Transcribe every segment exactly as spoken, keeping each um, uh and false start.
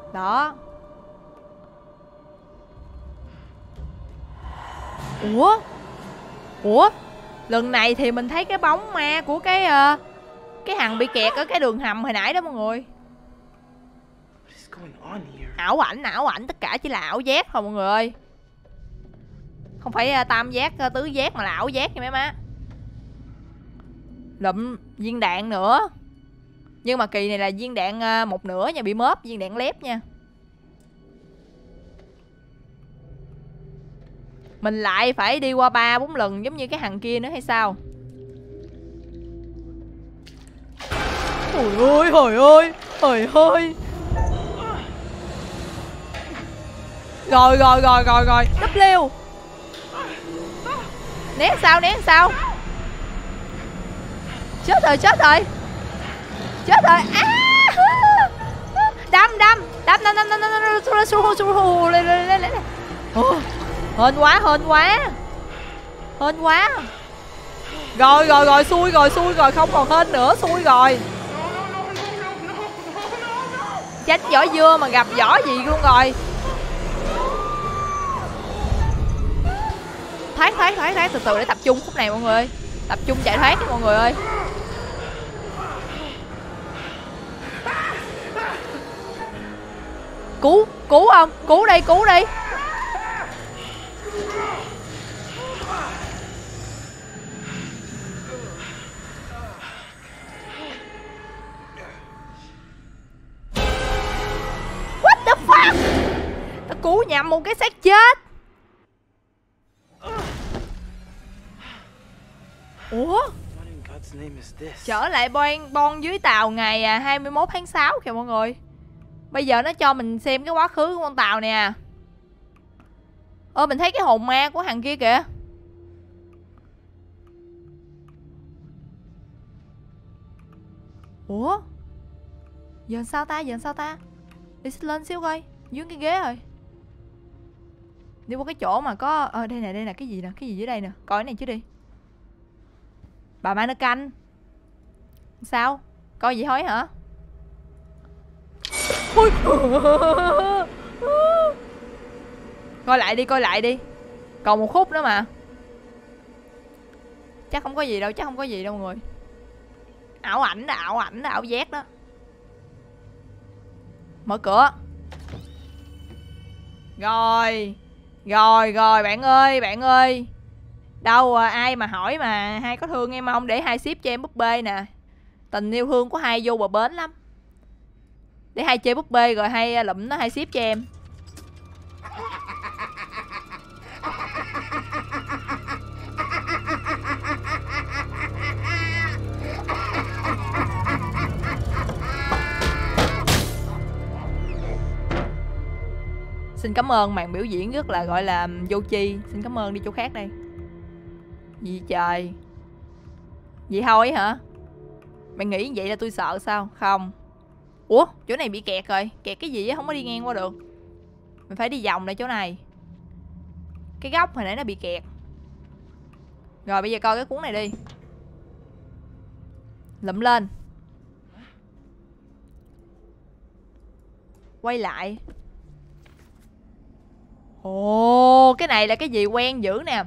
Đó. Ủa? Ủa? Lần này thì mình thấy cái bóng ma của cái uh, cái thằng bị kẹt ở cái đường hầm hồi nãy đó mọi người. Ảo ảnh, ảo ảnh, tất cả chỉ là ảo giác thôi mọi người ơi. Không phải uh, tam giác, uh, tứ giác mà là ảo giác nha mấy má. Lụm viên đạn nữa. Nhưng mà kỳ này là viên đạn uh, một nửa nha, bị móp, viên đạn lép nha. Mình lại phải đi qua ba bốn lần giống như cái thằng kia nữa hay sao? Ôi ơi, trời ơi, trời ơi. Rồi rồi rồi rồi rồi, W. Né sao, né sao? Chết rồi, chết rồi. Chết rồi. À! Đâm, đâm, đâm, đâm, đâm, đâm, đâm, lên, lên, lên, lên. Hên quá, hên quá. Hên quá. Rồi, rồi, rồi, xui rồi, xui rồi, không còn hên nữa, xui rồi. Tránh vỏ dưa mà gặp vỏ gì luôn rồi. Thoát, thoát, thoát, thoát, từ từ để tập trung khúc này mọi người ơi. Tập trung chạy thoát mọi người ơi. Cứu, cứu không? Cứu đi, cứu đi. What the fuck? Tao cứu nhầm một cái xác chết. Ủa? Trở lại bon, bon dưới tàu ngày hai mươi mốt tháng sáu kìa mọi người. Bây giờ nó cho mình xem cái quá khứ của con tàu nè. Ơ mình thấy cái hồn ma của thằng kia kìa. Ủa? Giờ sao ta, giờ sao ta? Đi lên xíu coi. Dưới cái ghế rồi. Đi qua cái chỗ mà có... Ờ đây nè, đây nè, cái gì nè, cái gì dưới đây nè. Coi cái này chứ đi. Bà ma nó canh. Sao? Coi gì thôi hả? Ui. Coi lại đi, coi lại đi. Còn một khúc nữa mà. Chắc không có gì đâu, chắc không có gì đâu mọi người. Ảo ảnh đó, ảo ảnh đó, ảo giác đó. Mở cửa. Rồi. Rồi, rồi, bạn ơi, bạn ơi. Đâu à, ai mà hỏi mà hai có thương em không, để hai ship cho em búp bê nè. Tình yêu thương của hai vô bờ bến lắm. Để hai chơi búp bê rồi hai lụm nó hai ship cho em. Xin cảm ơn màn biểu diễn rất là gọi là vô tri. Xin cảm ơn, đi chỗ khác đây. Gì trời. Vậy thôi hả? Mày nghĩ vậy là tôi sợ sao? Không. Ủa chỗ này bị kẹt rồi. Kẹt cái gì á, không có đi ngang qua được. Mình phải đi vòng lại chỗ này. Cái góc hồi nãy nó bị kẹt. Rồi bây giờ coi cái cuốn này đi. Lụm lên. Quay lại. Ồ, cái này là cái gì quen dữ nè.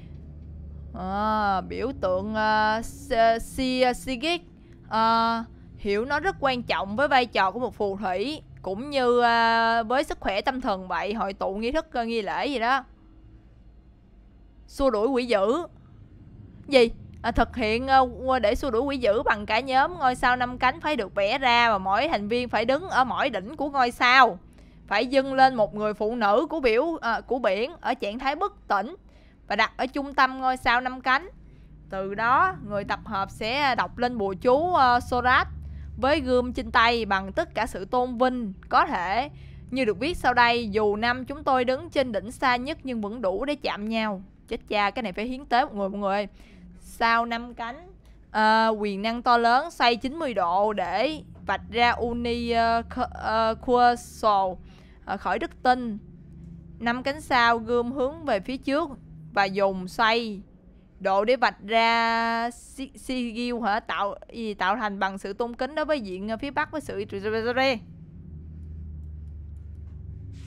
À, biểu tượng uh, Sigit. uh, Hiểu nó rất quan trọng với vai trò của một phù thủy, cũng như uh, với sức khỏe tâm thần vậy. Hội tụ nghi thức uh, nghi lễ gì đó. Xua đuổi quỷ dữ. Gì? À, thực hiện uh, để xua đuổi quỷ dữ bằng cả nhóm. Ngôi sao năm cánh phải được vẽ ra, và mỗi thành viên phải đứng ở mỗi đỉnh của ngôi sao. Phải dâng lên một người phụ nữ của biểu uh, của biển ở trạng thái bất tỉnh và đặt ở trung tâm ngôi sao năm cánh. Từ đó người tập hợp sẽ đọc lên bùa chú uh, Sorat với gươm trên tay bằng tất cả sự tôn vinh có thể. Như được viết sau đây: dù năm chúng tôi đứng trên đỉnh xa nhất nhưng vẫn đủ để chạm nhau. Chết cha, cái này phải hiến tế một người mọi người ơi. Sao năm cánh, uh, quyền năng to lớn xoay chín mươi độ để vạch ra Uni uh, uh, Quasol uh, khỏi đức tinh. Năm cánh sao gươm hướng về phía trước và dùng xoay độ để vạch ra Sigil hả, tạo gì tạo thành bằng sự tôn kính đối với diện phía bắc với sự.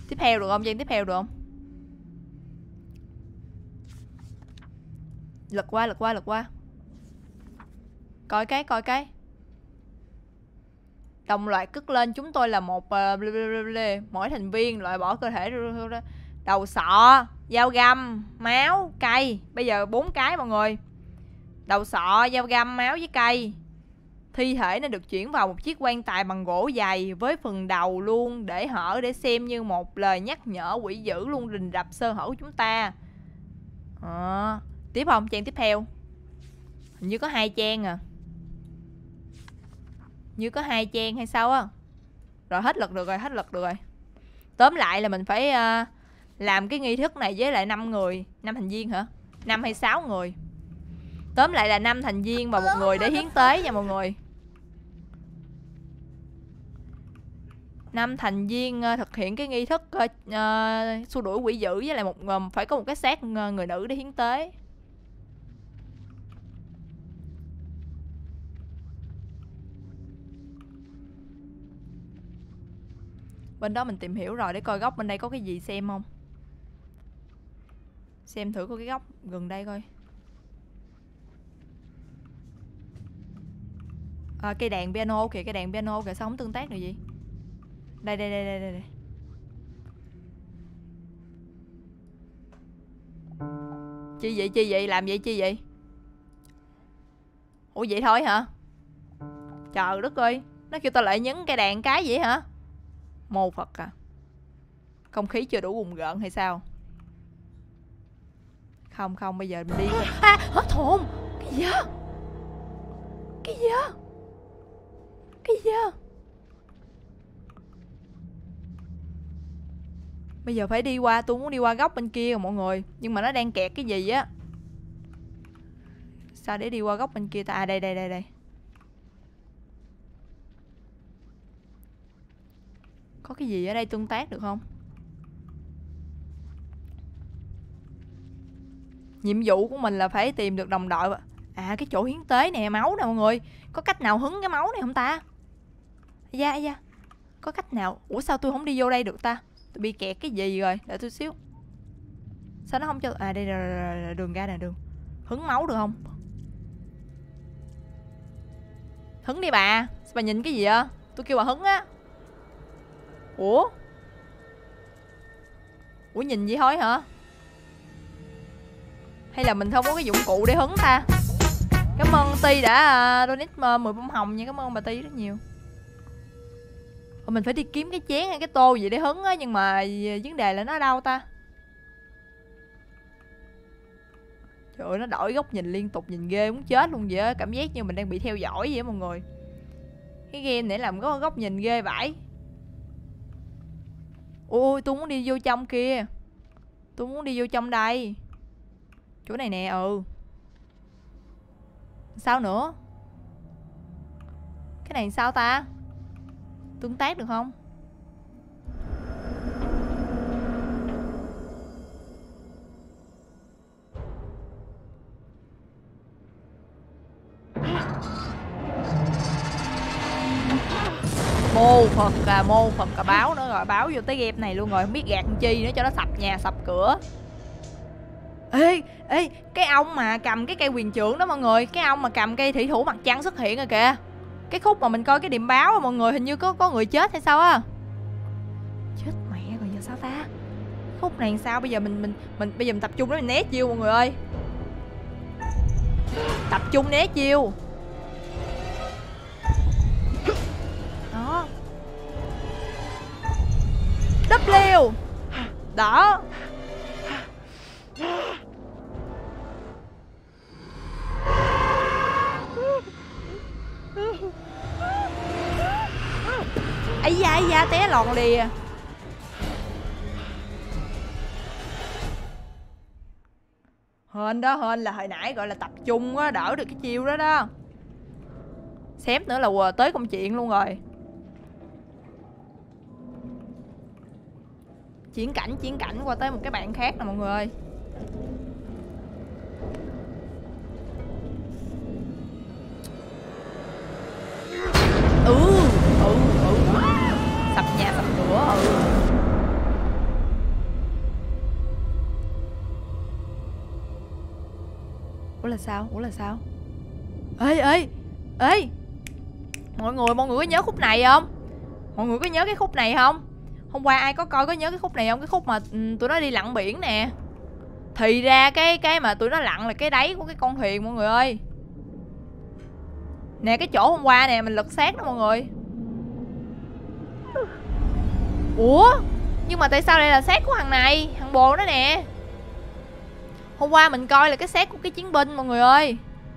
Tiếp theo được không? Trang tiếp theo được không? Lật qua, lật qua, lật qua. Coi cái, coi cái. Đồng loạt cất lên, chúng tôi là một uh, mỗi thành viên loại bỏ cơ thể. Đầu sọ, dao găm, máu, cây. Bây giờ bốn cái mọi người. Đầu sọ, dao găm, máu với cây. Thi thể nó được chuyển vào một chiếc quan tài bằng gỗ dày với phần đầu luôn để hở, để xem như một lời nhắc nhở quỷ dữ luôn rình rập sơ hở của chúng ta. À, tiếp không? Trang tiếp theo. Hình như có hai trang à. Như có hai trang hay sao á. Rồi hết lượt được rồi, hết lượt được rồi. Tóm lại là mình phải uh, làm cái nghi thức này với lại năm người. Năm thành viên hả? Năm hay sáu người. Tóm lại là năm thành viên và một người để hiến tế nha mọi người. Năm thành viên uh, thực hiện cái nghi thức uh, uh, xua đuổi quỷ dữ với lại một uh, phải có một cái xác uh, người nữ để hiến tế. Bên đó mình tìm hiểu rồi, để coi góc bên đây có cái gì xem không. Xem thử có cái góc gần đây coi. À, cây đàn piano kìa, cây đàn piano kìa, sao không tương tác được gì. Đây đây đây đây đây, đây. Chi vậy, chi vậy, làm vậy chi vậy? Ủa vậy thôi hả? Trời đất ơi, nó kêu tao lại nhấn cây đàn cái vậy hả? Mô Phật à. Không khí chưa đủ bùng gợn hay sao? Không không, bây giờ mình đi. À, hết hồn. Cái gì á? Cái gì á? Cái gì á? Bây giờ phải đi qua, tôi muốn đi qua góc bên kia rồi mọi người. Nhưng mà nó đang kẹt cái gì á. Sao để đi qua góc bên kia ta? À đây đây đây đây. Có cái gì ở đây tương tác được không? Nhiệm vụ của mình là phải tìm được đồng đội. À cái chỗ hiến tế nè, máu nè mọi người. Có cách nào hứng cái máu này không ta? Da da. Có cách nào? Ủa sao tôi không đi vô đây được ta? Tôi bị kẹt cái gì rồi? Đợi tôi xíu. Sao nó không cho... À đây là đường ra nè, đường. Hứng máu được không? Hứng đi bà. Sao bà nhìn cái gì vậy? Tôi kêu bà hứng á. Ủa? Ủa nhìn vậy thôi hả? Hay là mình không có cái dụng cụ để hứng ta? Cảm ơn Ti đã uh, donate mười bông hồng nha. Cảm ơn bà Ti rất nhiều. Ủa, mình phải đi kiếm cái chén hay cái tô gì để hứng á. Nhưng mà vấn đề là nó ở đâu ta? Trời ơi, nó đổi góc nhìn liên tục, nhìn ghê muốn chết luôn vậy á. Cảm giác như mình đang bị theo dõi vậy á mọi người. Cái game này làm có góc nhìn ghê vãi. Ôi tôi muốn đi vô trong kia. Tôi muốn đi vô trong đây. Chỗ này nè, ừ. Sao nữa? Cái này sao ta? Tương tác được không? Mô Phật à, mô Phật à, báo nữa rồi, báo vô tới game này luôn rồi. Không biết gạt chi nữa cho nó sập nhà sập cửa. Ê, ê, cái ông mà cầm cái cây quyền trưởng đó mọi người. Cái ông mà cầm cây thủy thủ mặt trăng xuất hiện rồi kìa. Cái khúc mà mình coi cái điểm báo á mọi người, hình như có có người chết hay sao á. Chết mẹ rồi, giờ sao ta? Khúc này sao bây giờ mình mình mình bây giờ mình tập trung để mình né chiêu mọi người ơi. Tập trung né chiêu. Đó. W. Đó. Ây da, ây da, té lòn lìa. Hên đó, hên là hồi nãy gọi là tập trung á, đỡ được cái chiêu đó đó. Xém nữa là tới công chuyện luôn rồi. Chuyển cảnh, chuyển cảnh qua tới một cái bạn khác nè mọi người ơi. Ừ, ừ, ừ. Sập nhà, sập cửa, ừ. là sao? Ủa là sao? Ê ê ê, mọi người mọi người có nhớ khúc này không? Mọi người có nhớ cái khúc này không? Hôm qua ai có coi có nhớ cái khúc này không? Cái khúc mà um, tụi nó đi lặn biển nè. Thì ra cái cái mà tụi nó lặn là cái đáy của cái con thuyền mọi người ơi. Nè cái chỗ hôm qua nè mình lật xác đó mọi người. Ủa? Nhưng mà tại sao đây là xác của thằng này? Thằng bồ đó nè. Hôm qua mình coi là cái xác của cái chiến binh mọi người ơi.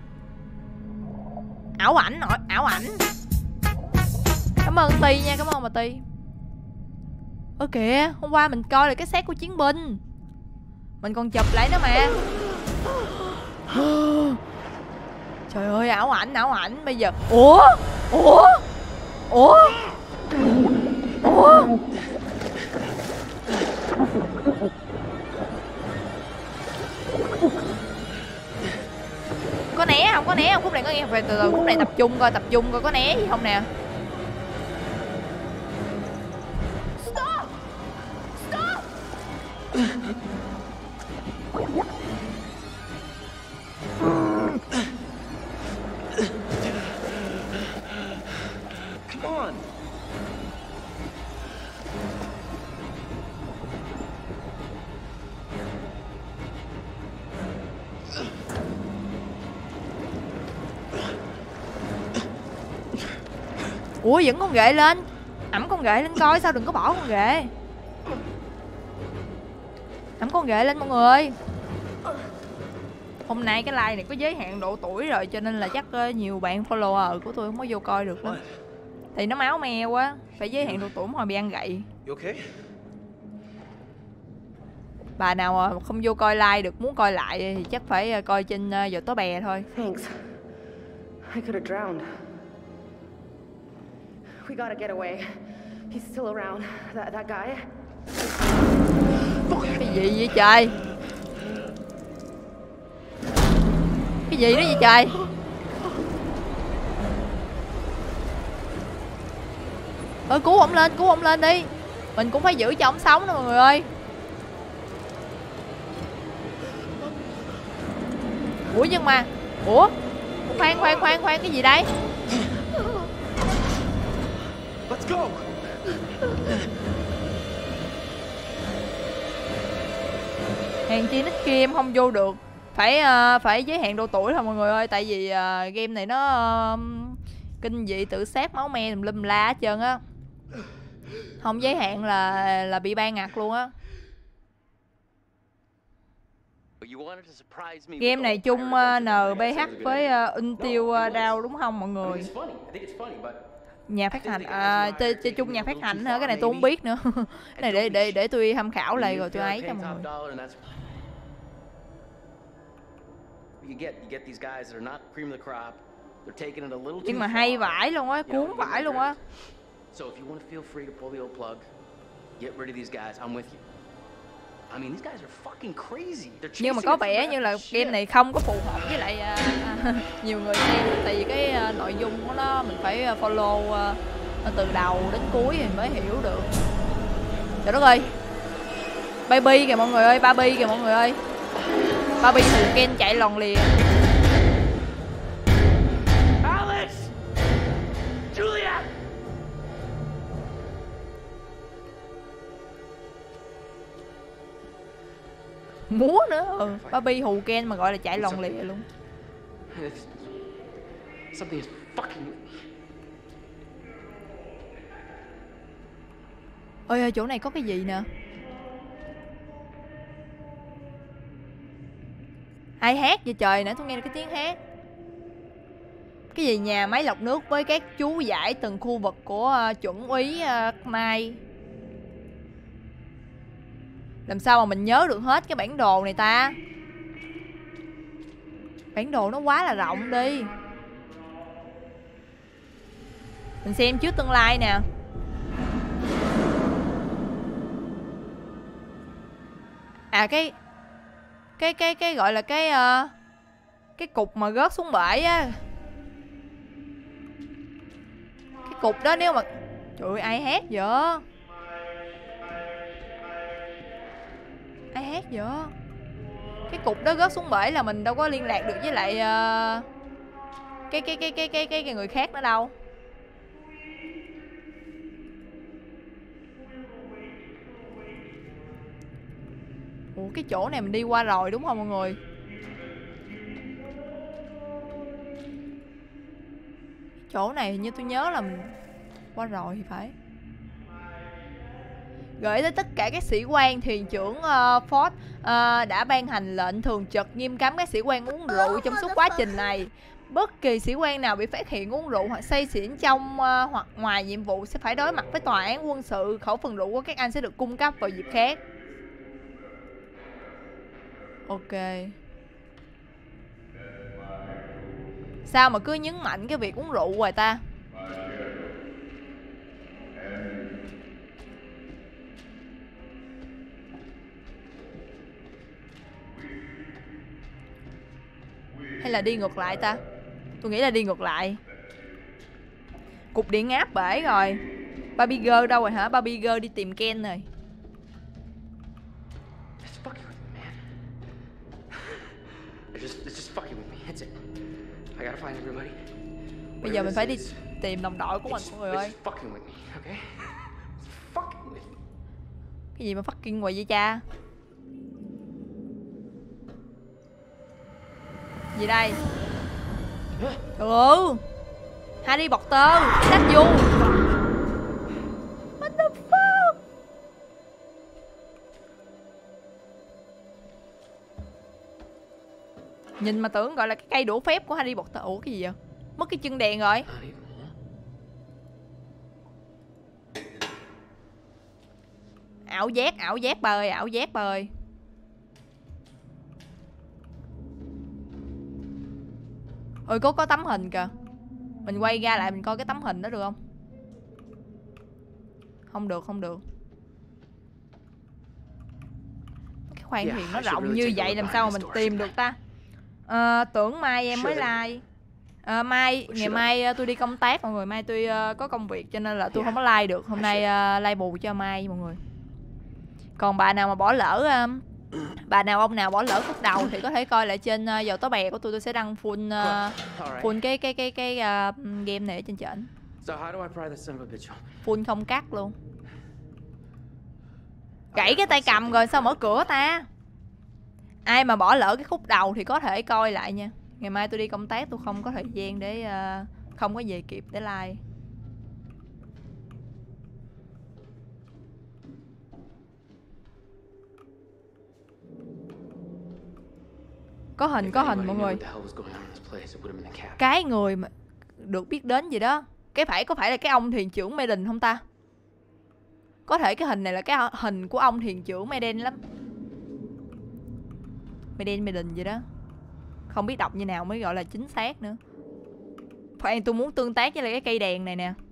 Ảo ảnh, ảo ảnh. Cảm ơn Ti nha, cảm ơn bà Ti. Ơ kìa, hôm qua mình coi là cái xác của chiến binh. Mình còn chụp lại nó mà. Trời ơi, ảo ảnh, ảo ảnh. Bây giờ, ủa? Ủa? Ủa? Ủa? Có né không? Có né không? Khúc này có nghe về từ từ, khúc này tập trung coi, tập trung coi có né gì không nè. Stop! Stop! Come on. Ủa vẫn con ghệ lên. Ẩm con ghệ lên coi, sao đừng có bỏ con ghệ. Ẩm con ghệ lên mọi người ơi. Hôm nay cái like này có giới hạn độ tuổi rồi, cho nên là chắc nhiều bạn follower của tôi không có vô coi được lắm. Thì nó máu me quá, phải giới hạn độ tuổi mà bị ăn gậy. Bà nào không vô coi like được, muốn coi lại thì chắc phải coi trên Giọt Tố Bè thôi. Thanks. I could have drowned. We gotta get away. He's still around. That that guy. Cái gì vậy trời? Cái gì đó vậy trời? Ơi cứu ổng lên, cứu ổng lên đi. Mình cũng phải giữ cho ổng sống đó mọi người ơi. Ủa nhưng mà, ủa? Khoan khoan khoan khoan, cái gì đây? Let's go. Hèn chi nick kia em không vô được. Phải uh, phải giới hạn độ tuổi thôi mọi người ơi. Tại vì uh, game này nó uh, kinh dị tự sát máu me tùm lum la hết trơn á. Không giới hạn là là bị ban ngặt luôn á. Game này chung uh, en bê hát với uh, Until uh, Dawn đúng không mọi người? Nhà phát hành à, chơi, chơi chung nhà phát hành hả? Cái này tôi không biết nữa. Cái này để để để tôi tham khảo lại rồi tôi ấy cho mọi người. Nhưng mà hay vãi luôn á, cuốn vãi luôn á. Nhưng mà có vẻ như là game này không có phù hợp với lại à, à, nhiều người xem. Tại vì cái à, nội dung của nó mình phải follow à, từ đầu đến cuối thì mới hiểu được. Trời đất ơi, baby kìa mọi người ơi, baby kìa mọi người ơi. Baby hù Ken chạy lòn lìa. Alex! Julia! Múa nữa, ừ. Barbie hù Ken mà gọi là chạy lòn lìa luôn. Ôi ơi, chỗ này có cái gì nè? Ai hát vậy trời, nãy tôi nghe được cái tiếng hát. Cái gì nhà máy lọc nước với các chú giải từng khu vực của uh, chuẩn úy uh, Mai. Làm sao mà mình nhớ được hết cái bản đồ này ta? Bản đồ nó quá là rộng đi. Mình xem trước tương lai nè. À cái Cái cái cái gọi là cái uh, cái cục mà rớt xuống bể á. Cái cục đó nếu mà... Trời ơi ai hát vậy? Ai hát vậy? Cái cục đó rớt xuống bể là mình đâu có liên lạc được với lại uh, cái, cái, cái, cái, cái, cái, cái người khác nữa đâu. Ủa cái chỗ này mình đi qua rồi đúng không mọi người? Chỗ này như tôi nhớ là mình qua rồi thì phải. Gửi tới tất cả các sĩ quan, thuyền trưởng uh, Ford uh, đã ban hành lệnh thường trực nghiêm cấm các sĩ quan uống rượu trong suốt quá trình này. Bất kỳ sĩ quan nào bị phát hiện uống rượu hoặc say xỉn trong uh, hoặc ngoài nhiệm vụ sẽ phải đối mặt với tòa án quân sự. Khẩu phần rượu của các anh sẽ được cung cấp vào dịp khác. Ok. Sao mà cứ nhấn mạnh cái việc uống rượu hoài ta? Hay là đi ngược lại ta? Tôi nghĩ là đi ngược lại. Cục điện áp bể rồi. Barbie Girl đâu rồi hả? Barbie Girl đi tìm Ken rồi. Bây giờ mình phải đi tìm đồng đội của mình mọi người ơi. Cái gì mà fucking ngoài vậy cha? Gì đây? Ừ, Harry Potter, sách du. What the fuck? Nhìn mà tưởng gọi là cái cây đũa phép của Harry Potter. Ủa cái gì vậy? Mất cái chân đèn rồi. Ảo giác, ảo giác bà ơi, ảo giác bà ơi. Ôi có có tấm hình kìa. Mình quay ra lại mình coi cái tấm hình đó được không? Không được, không được. Cái khoang thuyền nó rộng như vậy làm sao mà mình tìm được ta? À, tưởng mai em mới like. À, mai, ngày mai tôi đi công tác mọi người. Mai tôi uh, có công việc cho nên là tôi không có like được. Hôm nay uh, like bù cho mai mọi người. Còn bà nào mà bỏ lỡ uh, bà nào ông nào bỏ lỡ khúc đầu thì có thể coi lại trên uh, dầu táo bè của tôi. Tôi sẽ đăng full uh, full cái cái cái cái uh, game này ở trên trển. Full không cắt luôn. Gãy cái tay cầm rồi sao mở cửa ta? Ai mà bỏ lỡ cái khúc đầu thì có thể coi lại nha. Ngày mai tôi đi công tác tôi không có thời gian để uh, không có về kịp để like. Có hình, có hình mọi người. Cái người mà được biết đến gì đó. Cái phải có phải là cái ông thuyền trưởng Maiden không ta? Có thể cái hình này là cái hình của ông thuyền trưởng Maiden lắm. Maiden Maiden gì đó. Không biết đọc như nào mới gọi là chính xác nữa. Khoan, tôi muốn tương tác với lại cái cây đèn này nè.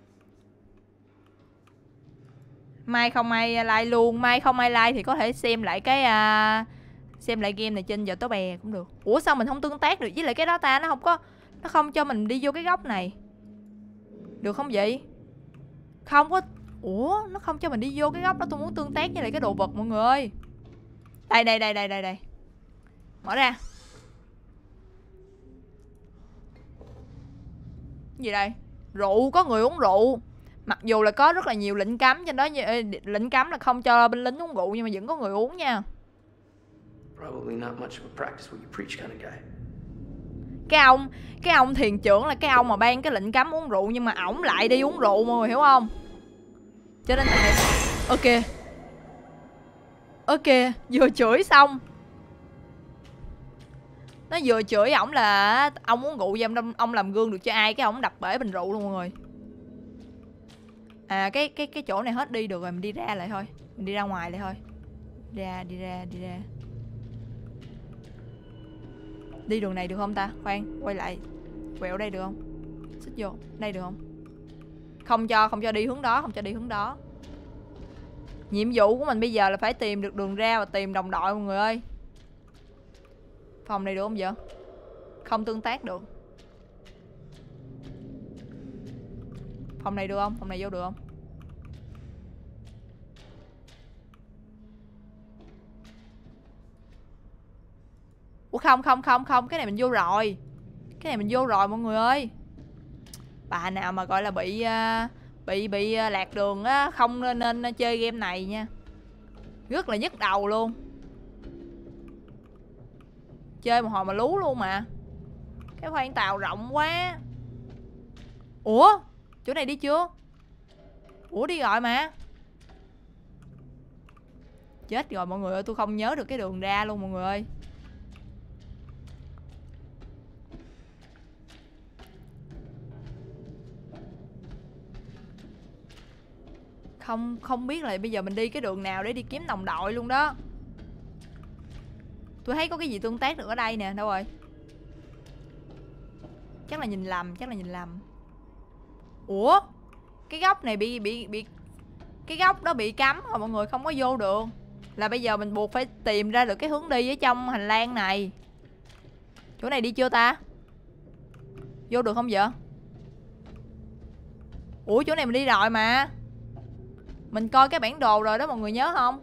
Mai không ai like luôn. Mai không ai like thì có thể xem lại cái uh, xem lại game này trên giờ táo bè cũng được. Ủa sao mình không tương tác được với lại cái đó ta? Nó không có, nó không cho mình đi vô cái góc này. Được không vậy? Không có. Ủa nó không cho mình đi vô cái góc đó. Tôi muốn tương tác với lại cái đồ vật mọi người ơi. Đây đây đây đây đây đây. Mở ra. Cái gì đây? Rượu, có người uống rượu. Mặc dù là có rất là nhiều lệnh cấm trên đó, lệnh cấm là không cho binh lính uống rượu, nhưng mà vẫn có người uống nha. Cái ông Cái ông thuyền trưởng là cái ông mà ban cái lệnh cấm uống rượu, nhưng mà ổng lại đi uống rượu mọi người hiểu không? Cho nên là ok. Ok, vừa chửi xong. Nó vừa chửi ổng là ông uống rượu vậy ông, ông làm gương được cho ai, cái ổng đập bể bình rượu luôn mọi người. À cái cái cái chỗ này hết đi được rồi, mình đi ra lại thôi. Mình đi ra ngoài lại thôi. Ra đi ra đi ra. Đi đường này được không ta? Khoan, quay lại. Quẹo đây được không? Xích vô, đây được không? Không cho, không cho đi hướng đó, không cho đi hướng đó. Nhiệm vụ của mình bây giờ là phải tìm được đường ra và tìm đồng đội mọi người ơi. Phòng này được không vậy? Không tương tác được. Phòng này được không? Phòng này vô được không? Ủa không không không không, cái này mình vô rồi. Cái này mình vô rồi mọi người ơi. Bà nào mà gọi là bị uh, Bị bị uh, lạc đường á, không nên, nên chơi game này nha. Rất là nhức đầu luôn. Chơi một hồi mà lú luôn mà. Cái khoang tàu rộng quá. Ủa chỗ này đi chưa? Ủa đi rồi mà. Chết rồi mọi người ơi, tôi không nhớ được cái đường ra luôn mọi người ơi. Không không biết là bây giờ mình đi cái đường nào để đi kiếm đồng đội luôn đó. Tôi thấy có cái gì tương tác được ở đây nè, đâu rồi? Chắc là nhìn lầm, chắc là nhìn lầm. Ủa? Cái góc này bị bị bị cái góc đó bị cấm rồi mọi người, không có vô được. Là bây giờ mình buộc phải tìm ra được cái hướng đi ở trong hành lang này. Chỗ này đi chưa ta? Vô được không vậy? Ủa chỗ này mình đi rồi mà. Mình coi cái bản đồ rồi đó mọi người nhớ không?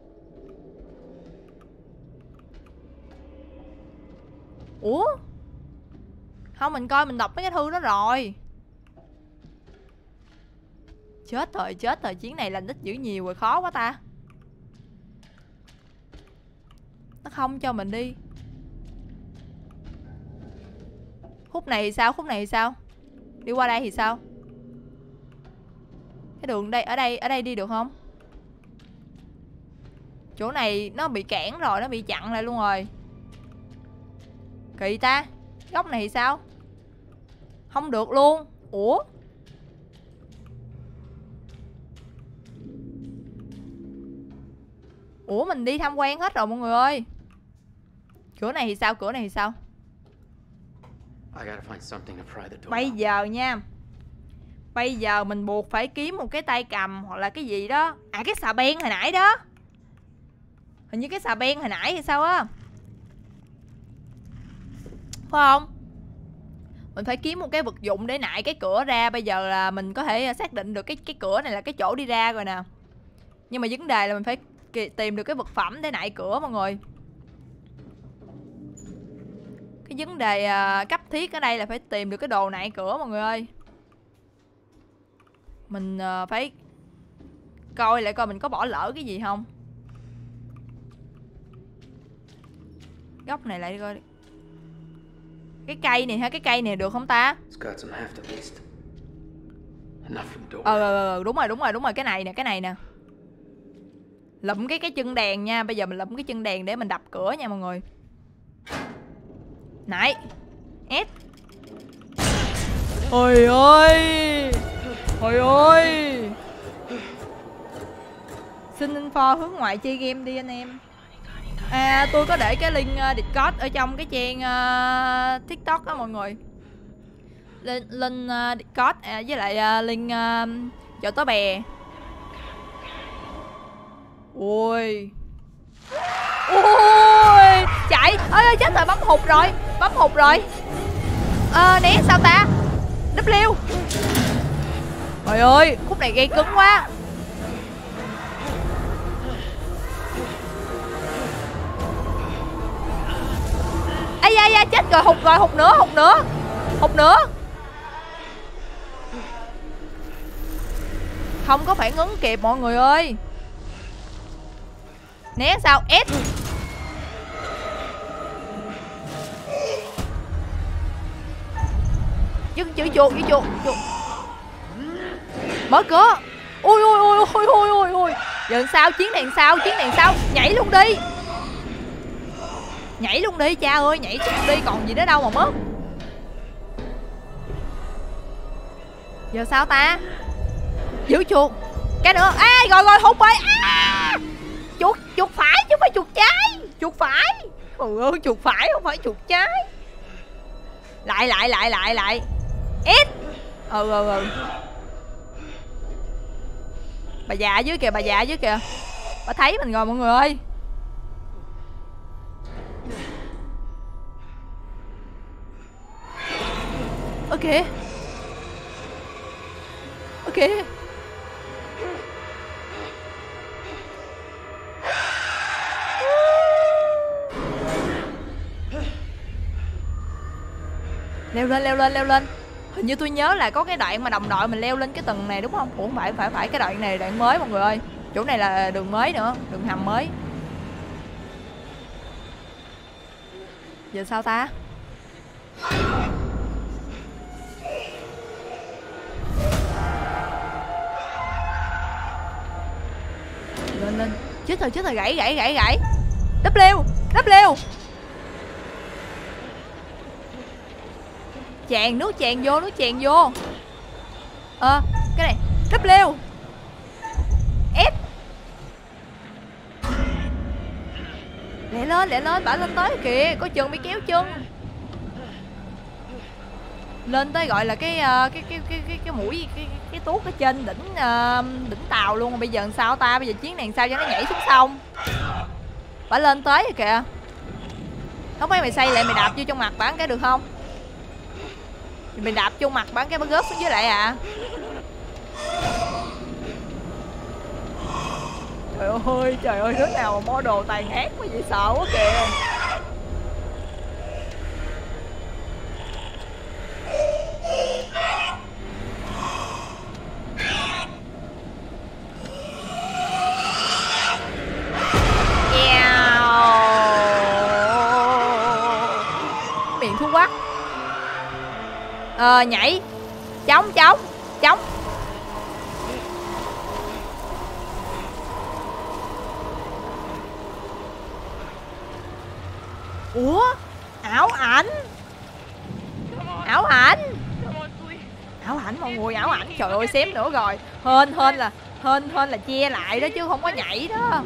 Ủa? Không, mình coi mình đọc mấy cái thư đó rồi. Chết rồi, chết rồi, chuyến này làm đích dữ nhiều rồi, khó quá ta. Nó không cho mình đi. Khúc này thì sao? Khúc này thì sao? Đi qua đây thì sao? Cái đường đây, ở đây, ở đây đi được không? Chỗ này nó bị cản rồi, nó bị chặn lại luôn rồi. Kỳ ta. Góc này thì sao? Không được luôn. Ủa? Ủa mình đi tham quan hết rồi mọi người ơi. Cửa này thì sao? Cửa này thì sao? Bây giờ nha, bây giờ mình buộc phải kiếm một cái tay cầm hoặc là cái gì đó. À cái xà beng hồi nãy đó. Hình như cái xà beng hồi nãy hay sao á, phải không? Mình phải kiếm một cái vật dụng để nại cái cửa ra. Bây giờ là mình có thể xác định được cái cái cửa này là cái chỗ đi ra rồi nè. Nhưng mà vấn đề là mình phải tìm được cái vật phẩm để nại cửa mọi người. Cái vấn đề uh, cấp thiết ở đây là phải tìm được cái đồ nại cửa mọi người ơi. Mình uh, phải coi lại coi mình có bỏ lỡ cái gì không. Góc này lại coi. Cái cây này ha, cái cây này được không ta? Ờ ờ đúng rồi đúng rồi đúng rồi, cái này nè, cái này nè. Lụm cái cái chân đèn nha, bây giờ mình lụm cái chân đèn để mình đập cửa nha mọi người. Nãy S. Ôi ơi. Ôi ơi. Xin info hướng ngoại chơi game đi anh em. À tôi có để cái link uh, Discord ở trong cái trang uh, TikTok đó mọi người. Link, link uh, Discord à, với lại uh, link uh, chợ tó bè. Ui. Ui. Chạy. Ơi chết rồi, bấm hụt rồi. Bấm hụt rồi. Ờ né sao ta? W. Trời ơi, khúc này gây cứng quá. Ây da da, chết rồi, hụt rồi, hụt nữa, hụt nữa. Hụt nữa. Không có phản ứng kịp mọi người ơi. Né sao? S. Dừng chữ chuột, chữ chuột, chuột. Mở cửa. Ui ui ui ui ui ui ui. Giờ sao? Chiến đèn sao? Chiến đèn sao? Nhảy luôn đi. Nhảy luôn đi cha ơi, nhảy luôn đi, còn gì nữa đâu mà mất. Giờ sao ta? Giữ chuột. Cái nữa. Ê rồi rồi hụt rồi. À! Chuột, chuột phải chứ không phải chuột trái. Chuột phải. Ôi ơi, chuột phải không phải chuột trái. Lại lại lại lại lại. S. Ừ ừ ừ. Bà già dưới kìa, bà già dưới kìa. Bà thấy mình rồi mọi người ơi. Ok. Ok. Leo lên, leo lên, leo lên. Hình như tôi nhớ là có cái đoạn mà đồng đội mình leo lên cái tầng này đúng không? Ủa không phải, phải, phải, cái đoạn này đoạn mới mọi người ơi. Chỗ này là đường mới nữa, đường hầm mới. Giờ sao ta? Lên lên. Chết rồi, chết rồi, gãy, gãy, gãy, gãy. Đắp leo, đắp leo. Chàng nước chàng vô, nước chàng vô. Ờ, à, cái này, đắp leo. Ép. Lẹ lên, lẹ lên, bả lên tới kìa, có chừng bị kéo chân. Lên tới gọi là cái uh, cái cái cái cái cái mũi cái cái tuốt ở trên đỉnh uh, đỉnh tàu luôn. Bây giờ làm sao ta? Bây giờ chiến này làm sao cho nó nhảy xuống sông. Bả lên tới rồi kìa. Không phải mày xây lại mày đạp vô trong mặt bả cái được không? Mày đạp vô mặt bả cái bả rớt xuống dưới lại à. Trời ơi, trời ơi, đứa nào mà model tàn ác quá vậy, sợ quá kìa. Miệng thú quắc. Ờ, nhảy. Chống, chống, chống. Ủa, ảo ảnh. Ảo ảnh. Ảo ảnh mọi người, ảo ảnh. Trời ơi, xém nữa rồi. Hên, hên là Hên, hên là che lại đó chứ không có nhảy đó.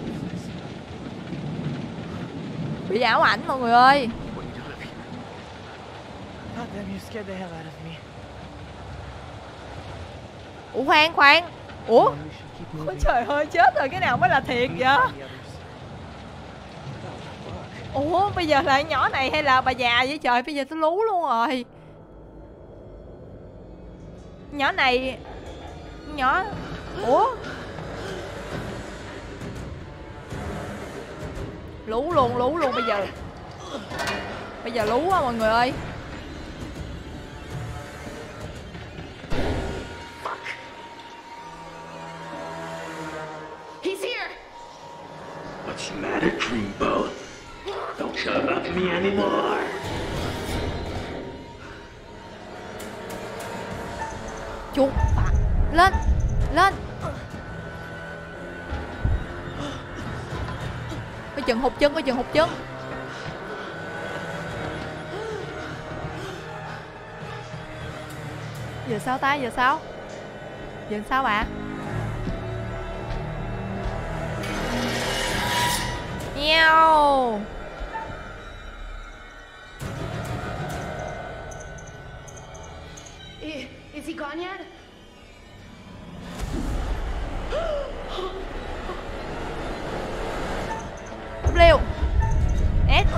Bị ảo ảnh mọi người ơi. Ủa khoan, khoan. Ủa, ôi trời ơi, chết rồi, cái nào mới là thiệt vậy? Ủa bây giờ là nhỏ này hay là bà già vậy trời? Bây giờ tôi lú luôn rồi. Nhỏ này. Nhỏ. Ủa lú luôn, lú luôn bây giờ. Bây giờ lú á mọi người ơi. He's here. What's the matter, Dreamboat? Don't care about me anymore. Chuột lên, lên. Coi chừng hụt chân, coi chừng hụt chân. Giờ sao ta, giờ sao? Giờ sao bà? Nheo. I- Is he gone yet? Liêu. S.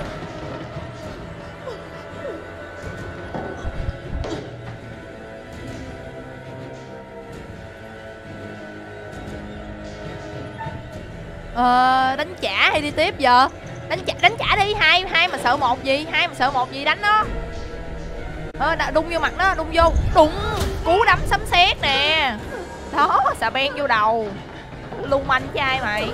Ờ, đánh trả hay đi tiếp giờ? Đánh trả, đánh trả đi. Hai hai mà sợ một gì? Hai mà sợ một gì đánh nó. Ờ, đụng vô mặt nó, đụng vô. Đụng. Cú đấm sấm sét nè. Đó, xà beng vô đầu. Lưu manh trai mày.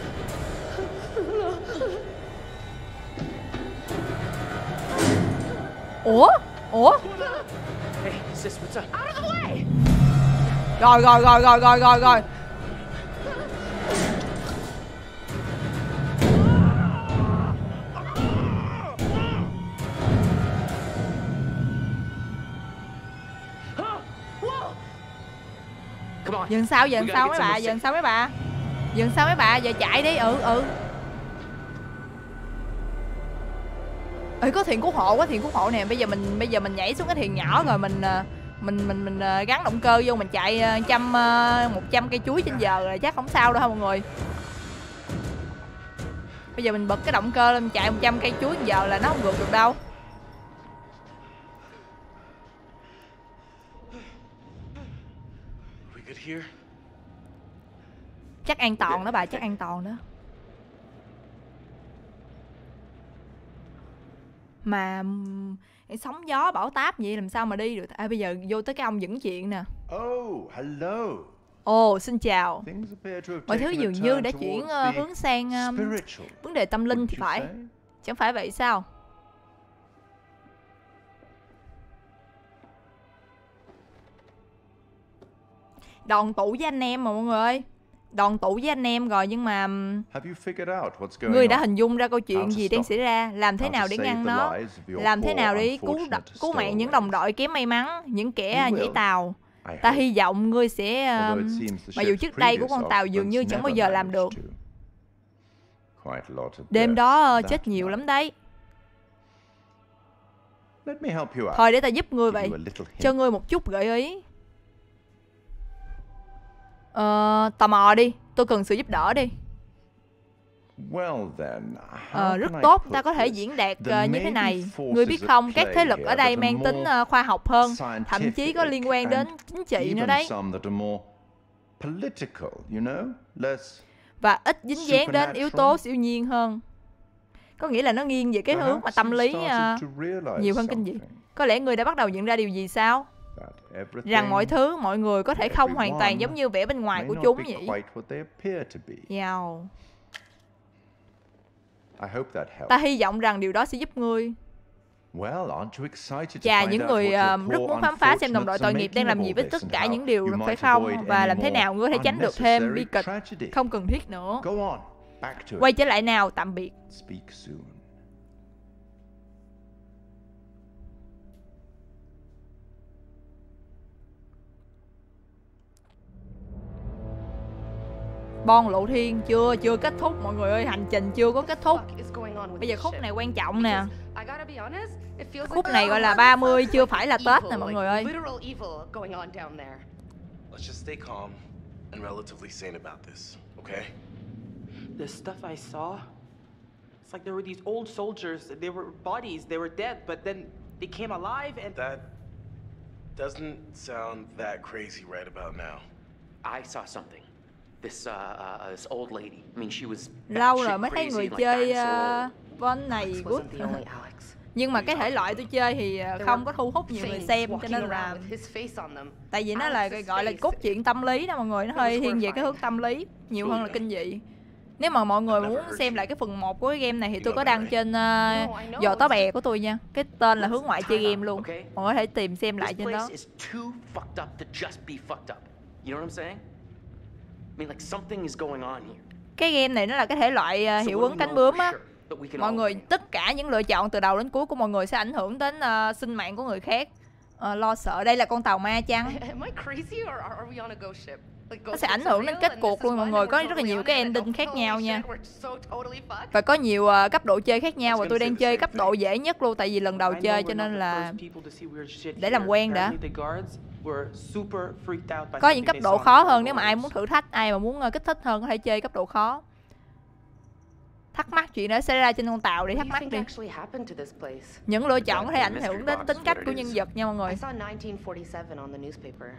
Ủa? Ủa? Hey, sis, what's up? Out of the way! Rồi rồi rồi rồi rồi rồi rồi. Come on. Dừng sao, dừng We sao gotta mấy get bà, some dừng sao mấy bà. Dừng sao mấy bà, giờ chạy đi, ừ ừ. Ê, có thuyền cứu hộ, có thuyền cứu hộ nè. Bây giờ mình bây giờ mình nhảy xuống cái thuyền nhỏ rồi mình mình mình mình gắn động cơ vô, mình chạy trăm một trăm cây chuối trên giờ rồi chắc không sao đâu ha mọi người. Bây giờ mình bật cái động cơ lên, mình chạy một trăm cây chuối trên giờ là nó không vượt được đâu. We good here? Chắc an toàn đó bà, chắc an toàn đó. Mà ừm, sóng gió bão táp vậy làm sao mà đi được. À bây giờ vô tới cái ông dẫn chuyện nè. Oh, hello. Ồ, xin chào. Things appear to have Mọi thứ taken a dường như turn đã chuyển towards ờ, the hướng sang um, spiritual. vấn đề tâm linh Wouldn't thì you phải. say? Chẳng phải vậy sao? Đoàn tụ với anh em mà mọi người ơi. Đoàn tụ với anh em rồi nhưng mà ừm, Have you figured out what's going ngươi đã on? hình dung ra câu How chuyện to gì đang stop xảy ra, làm thế How to nào để save ngăn the nó, lives of your làm thế poor, nào để cứu đ- unfortunate cứu mạng những stowaways. đồng đội kém may mắn, những kẻ You nhảy will, tàu. I Ta hope. hy vọng ngươi sẽ Although um, it seems the mặc dù ship's trước đây của previous con tàu dường như occupants chẳng bao never giờ làm được. managed to. Quite a lot of Đêm deaths đó that chết nhiều night. lắm đấy. Let me help you out. Thôi để ta giúp ngươi Give vậy. you a little hint. Cho ngươi một chút gợi ý. Ờ, tò mò đi, tôi cần sự giúp đỡ đi. Well then, Ờ, how rất can I tốt, put ta có thể this? diễn đạt There ờ, như may thế be này. forces Ngươi biết at không, các play thế lực here ở đây that are mang tính more ờ, khoa học hơn, thậm chí có scientific liên quan đến and chính trị nữa even đấy. some that are more political, you know, less. Và ít dính dáng đến yếu tố siêu nhiên hơn. Có nghĩa là nó nghiêng về cái hướng mà Perhaps tâm you've lý started ờ, to realize nhiều hơn kinh dị. something, Có lẽ ngươi đã bắt đầu nhận ra điều gì sao? that everything Rằng mọi thứ, mọi người có thể không hoàn toàn everyone giống như vẻ bên ngoài may của not chúng be nhỉ? quite what they appear to be. Wow. I hope that helps. Ta hy vọng rằng điều đó sẽ giúp ngươi. Well, aren't you excited to Chà, find những out người what ờ, your rất poor muốn khám phá xem đồng đội unfortunates are tội nghiệp đang making làm of gì all với this tất and cả how những điều you phải might không? avoid Và any làm thế more nào ngươi có thể tránh được thêm bi unnecessary kịch tragedy. không cần thiết nữa. Go on, back to Quay it. trở lại nào, tạm biệt. Speak soon. Bon lộ thiên chưa, chưa kết thúc mọi người ơi, hành trình chưa có kết thúc. Fuck is going on with Bây giờ this khúc ship? này quan trọng nè. Because I gotta be honest, it feels Khúc like này there's gọi là a ba mươi motherfucking chưa phải là Tết nè evil, mọi like người ơi. literal evil going on down there. Let's just stay calm and relatively sane about this, okay? The stuff I saw, it's like there were these old soldiers, they were bodies, they were dead, but then they came alive and... That doesn't sound that crazy right about now. I saw something. This uh, uh this old lady. I mean, she was Lâu batshit rồi mới thấy crazy, người like chơi dinosaur old. uh, Bon này Alex good. wasn't the only Alex. Nhưng mà cái thể loại tôi chơi thì uh, There không were có thu hút nhiều người things xem cho walking nên around là with his face on them. tại vì nó là Alex's gọi là face. cốt truyện tâm lý đó mọi người, nó hơi thiên về cái hướng tâm lý nhiều hơn là kinh dị. Nếu mà mọi người muốn xem lại cái phần một của cái game này thì tôi có đăng trên uh, giò tó bè của tôi nha. Cái tên là Hướng Ngoại Chơi Game luôn. Mọi người có thể tìm xem lại This trên đó. place is too fucked up to just be fucked up. You know what I'm saying? I mean, like something is going on here. Cái game này nó là cái thể loại uh, So hiệu what do ứng we cánh know bướm for á. sure that we can Mọi all người, win? tất cả những lựa chọn từ đầu đến cuối của mọi người sẽ ảnh hưởng đến uh, sinh mạng của người khác. Ờ, lo sợ đây là con tàu ma chăng? Am I crazy or are are we on a ghost ship? Like Nó ghost sẽ ảnh ships are hưởng đến real kết and cuộc this luôn is mọi one người, and có we're rất là nhiều totally cái on it and ending khác holy nhau shit, nha. we're so totally fucked. Và có nhiều uh, cấp độ chơi khác nhau và tôi đang chơi cấp độ dễ nhất luôn tại vì lần đầu I know chơi we're cho not nên the là first people to see weird shit để làm here. quen đã. Apparently the guards were super freaked out by có những something cấp they độ saw khó in the hơn. Nếu mà ai corridors. muốn thử thách, ai mà muốn uh, kích thích hơn có thể chơi cấp độ khó. Thắc mắc chuyện đã xảy ra trên con tàu đi, What thắc do you mắc think đi. actually happened to this place? Những lựa chọn có thể ảnh Mystery hưởng đến box tính is cách what của it nhân is. vật nha mọi người. I saw nineteen forty-seven on the newspaper.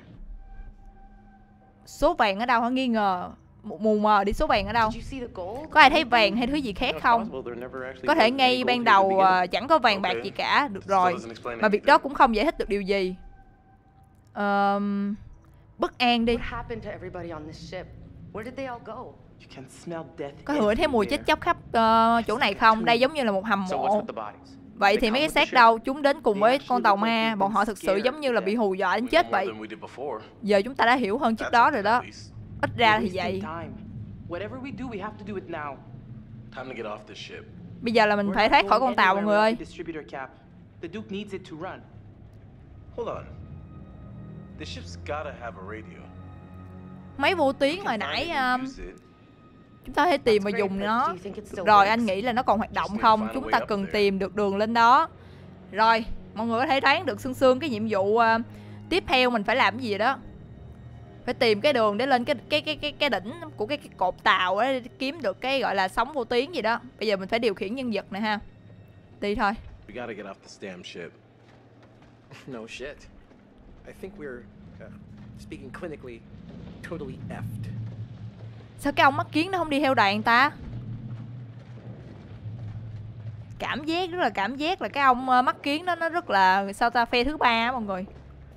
Số vàng ở đâu hả? Nghi ngờ mù mờ đi, số vàng ở đâu? Did you see the gold? Có ai thấy vàng hay thứ gì khác It's không? possible there never actually Có thể was ngay any ban gold here at the đầu beginning. uh, chẳng có vàng bạc Ok. gì cả. Được Still rồi. doesn't explain Mà việc anything. đó cũng không giải thích được điều gì. Ờm, bất an đi. What happened to everybody on this ship? Where did they all go? You can smell death Có ngửi thấy mùi chết chóc khắp uh, chỗ này không? Đây giống như là một hầm So what's mộ. with the bodies? Vậy They thì mấy come cái with the xác ship. đâu? Chúng đến cùng They với actually con tàu look like ma. they've Bọn họ been thực sự scared giống như to là bị death. hù dọa đến We know chết more vậy. than we did before. Giờ chúng ta đã hiểu hơn trước That's đó something rồi at đó. least. Ít ra We're thì wasting vậy. time. Whatever we do, we have to do it now. Time to get off this ship. Bây giờ là mình We're phải not thoát khỏi going con tàu mọi người anywhere ơi. without the distributor cap. The Duke needs it to run. Hold on. This ship's gotta have a radio. Máy vô tuyến We hồi can find nãy it and um, use it. chúng ta hãy tìm That's và great, dùng but nó. do you think it still Được rồi, works? anh nghĩ là nó còn hoạt động Just need to không? find a Chúng way ta up cần there. tìm được đường lên đó. Rồi, mọi người có thể đoán được sương sương cái nhiệm vụ uh, tiếp theo mình phải làm cái gì đó. Phải tìm cái đường để lên cái cái cái cái cái đỉnh của cái, cái cột tàu á, để kiếm được cái gọi là sóng vô tuyến gì đó. Bây giờ mình phải điều khiển nhân vật này ha. Đi thôi. We gotta get off this damn ship. No shit. I think we're, uh, speaking clinically, totally effed. Sao cái ông mắt kiến nó không đi theo đoàn ta? Cảm giác rất là cảm giác là cái ông uh, mắt kiến đó nó rất là sao ta, phe thứ ba á mọi người.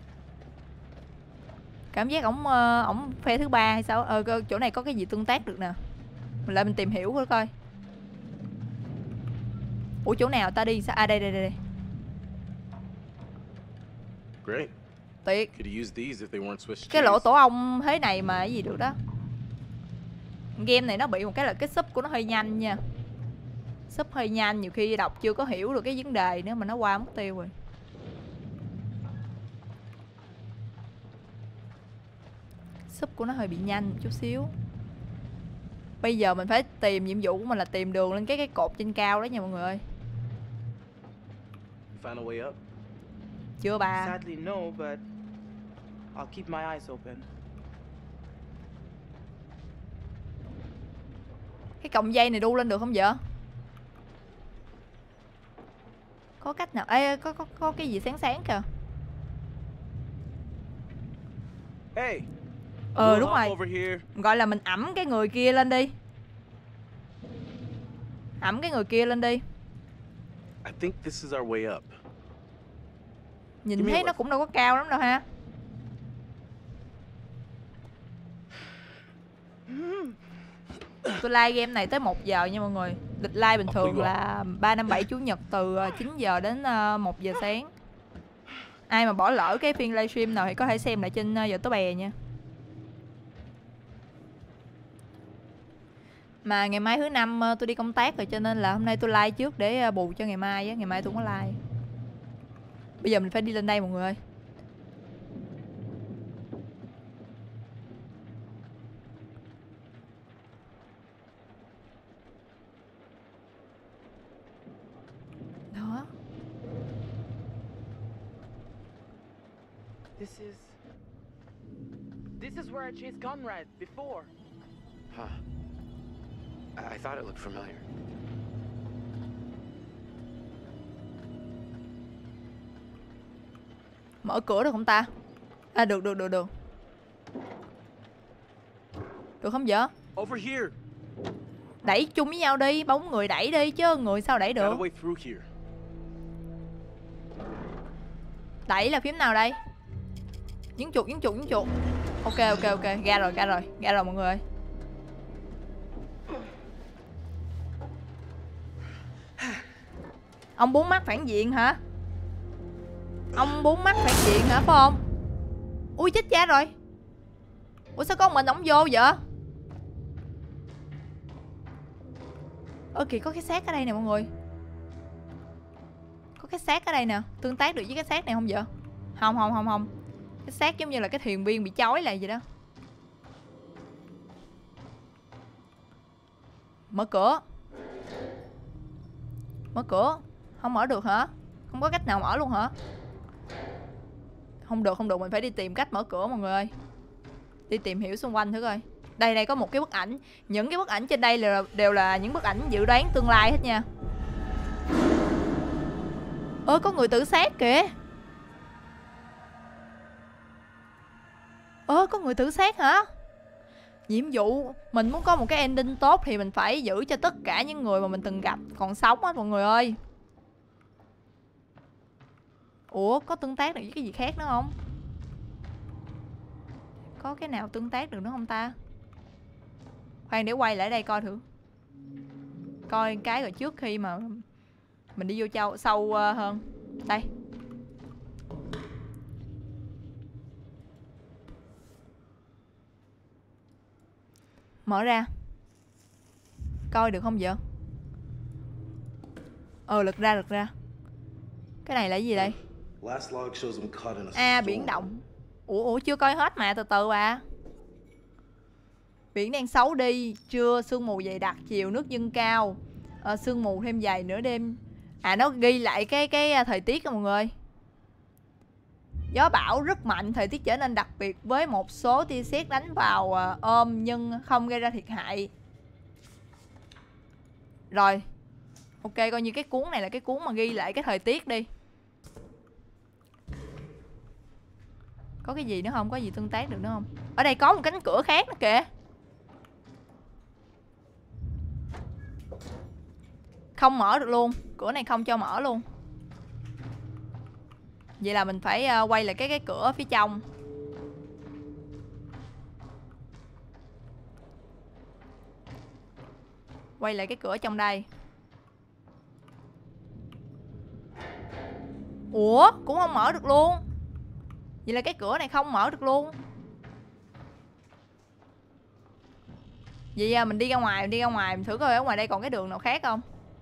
Cảm giác ổng uh, ổng phe thứ ba hay sao? Ờ chỗ này có cái gì tương tác được nè. Mình lại mình tìm hiểu coi coi. Ủa chỗ nào ta đi sao? À đây đây đây. đây. Great. Tuyệt. Could use these if they weren't Swiss Cái lỗ cheese. tổ ong thế này mà cái gì được đó. Game này nó bị một cái là cái sub của nó hơi nhanh nha. Sub hơi nhanh, nhiều khi đọc chưa có hiểu được cái vấn đề nữa mà nó qua mất tiêu rồi. Sub của nó hơi bị nhanh một chút xíu. Bây giờ mình phải tìm nhiệm vụ của mình là tìm đường lên cái cái cột trên cao đó nha mọi người ơi. Find a way up. Chưa bà. Sadly, no, but I'll keep my eyes open. Cái cọng dây này đu lên được không vậy? Có cách nào? Ê, có có có cái gì sáng sáng kìa. Hey. Ờ đúng rồi. Over here. Gọi là mình ẵm cái người kia lên đi. Ẵm cái người kia lên đi. I think this is our way up. Nhìn thấy nó cũng đâu có cao lắm đâu ha. Tôi like game này tới một giờ nha mọi người. Lịch like bình thường là ba năm bảy chủ nhật từ chín giờ đến một giờ sáng. Ai mà bỏ lỡ cái phiên livestream nào thì có thể xem lại trên YouTube bè nha. Mà ngày mai thứ năm tôi đi công tác rồi cho nên là hôm nay tôi like trước để bù cho ngày mai á, ngày mai tôi không có like. Bây giờ mình phải đi lên đây mọi người ơi. Đó. This is... This is where I chased Conrad before. Huh. I, I thought it looked familiar. Mở cửa được không ta? À được được được được. Được không vậy? Over here. Đẩy chung với nhau đi, bóng người đẩy đi chứ người sao đẩy được? Got a way through here. Đẩy là phím nào đây? Nhấn chuột, nhấn chuột, nhấn chuột. Ok ok ok, ra rồi, ra rồi, ra rồi mọi người ơi. Ông bốn mắt phản diện hả? Ông bốn mắt phản diện hả phải không? Ui chết cha rồi. Ủa sao con mình ổng vô vậy? Ơ kìa có cái xác ở đây nè mọi người. Có cái xác ở đây nè. Tương tác được với cái xác này không vậy? Không không không không. Cái xác giống như là cái thuyền viên bị chói lại vậy đó. Mở cửa. Mở cửa. Không mở được hả? Không có cách nào mở luôn hả? Không được không được, mình phải đi tìm cách mở cửa mọi người ơi. Đi tìm hiểu xung quanh thử coi. Đây đây có một cái bức ảnh. Những cái bức ảnh trên đây là, đều là những bức ảnh dự đoán tương lai hết nha. Ơ có người tự sát kìa. Ơ có người tự sát hả? Nhiệm vụ mình muốn có một cái ending tốt thì mình phải giữ cho tất cả những người mà mình từng gặp còn sống á mọi người ơi. Ủa có tương tác được với cái gì khác nữa không? Có cái nào tương tác được nữa không ta? Khoan để quay lại đây coi thử. Coi cái rồi trước khi mà mình đi vô châu sâu uh, hơn. Đây. Mở ra. Coi được không vậy? Ờ lật ra lật ra. Cái này là cái gì đây? À biển động. Ủa, ủa chưa coi hết mà từ từ bà. Biển đang xấu đi. Trưa sương mù dày đặc, chiều nước dâng cao, à, sương mù thêm dày nửa đêm. À nó ghi lại cái cái thời tiết đó mọi người. Gió bão rất mạnh, thời tiết trở nên đặc biệt với một số tia sét đánh vào uh, ôm nhưng không gây ra thiệt hại. Rồi. Ok coi như cái cuốn này là cái cuốn mà ghi lại cái thời tiết đi. Có cái gì nữa không? Có gì tương tác được nữa không? Ở đây có một cánh cửa khác nữa kìa. Không mở được luôn. Cửa này không cho mở luôn. Vậy là mình phải uh, quay lại cái cái cửa phía trong. Quay lại cái cửa trong đây. Ủa, cũng không mở được luôn. Vậy là cái cửa này không mở được luôn. Vậy à, mình đi ra ngoài, mình đi ra ngoài, mình thử coi ở ngoài đây còn cái đường nào khác không.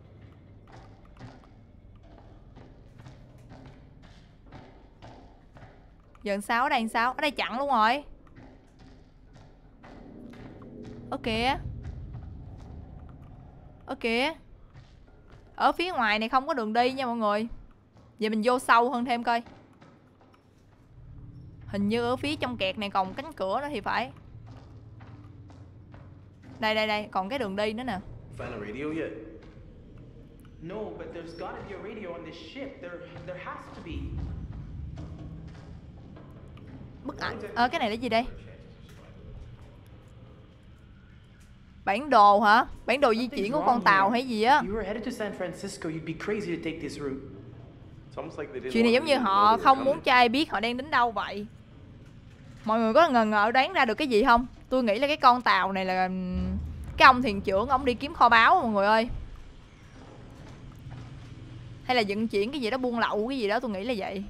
Giờ sao ở đây sao? Ở đây chặn luôn rồi. Ok. Ok. Ở phía ngoài này không có đường đi nha mọi người. Vậy mình vô sâu hơn thêm coi. Hình như ở phía trong kẹt này còn cánh cửa nữa thì phải. Đây đây đây, còn cái đường đi nữa nè. Find a radio yet? No, but there's gotta be a radio on this ship. There, there has to be. Bức ảnh. Ờ cái này là gì đây? Bản đồ hả? Bản đồ di chuyển của con tàu hay gì á? You were headed to San Francisco. You'd be crazy to take this route. It's almost like they didn't Chuyện này want giống như me to know họ they were không muốn coming. cho ai biết họ đang đến đâu vậy. Mọi người có ngờ ngợ đoán ra được cái gì không? Tôi nghĩ là cái con tàu này là cái ông thuyền trưởng, ông đi kiếm kho báu mọi người ơi. Hay là vận chuyển cái gì đó, buôn lậu cái gì đó, tôi nghĩ là vậy.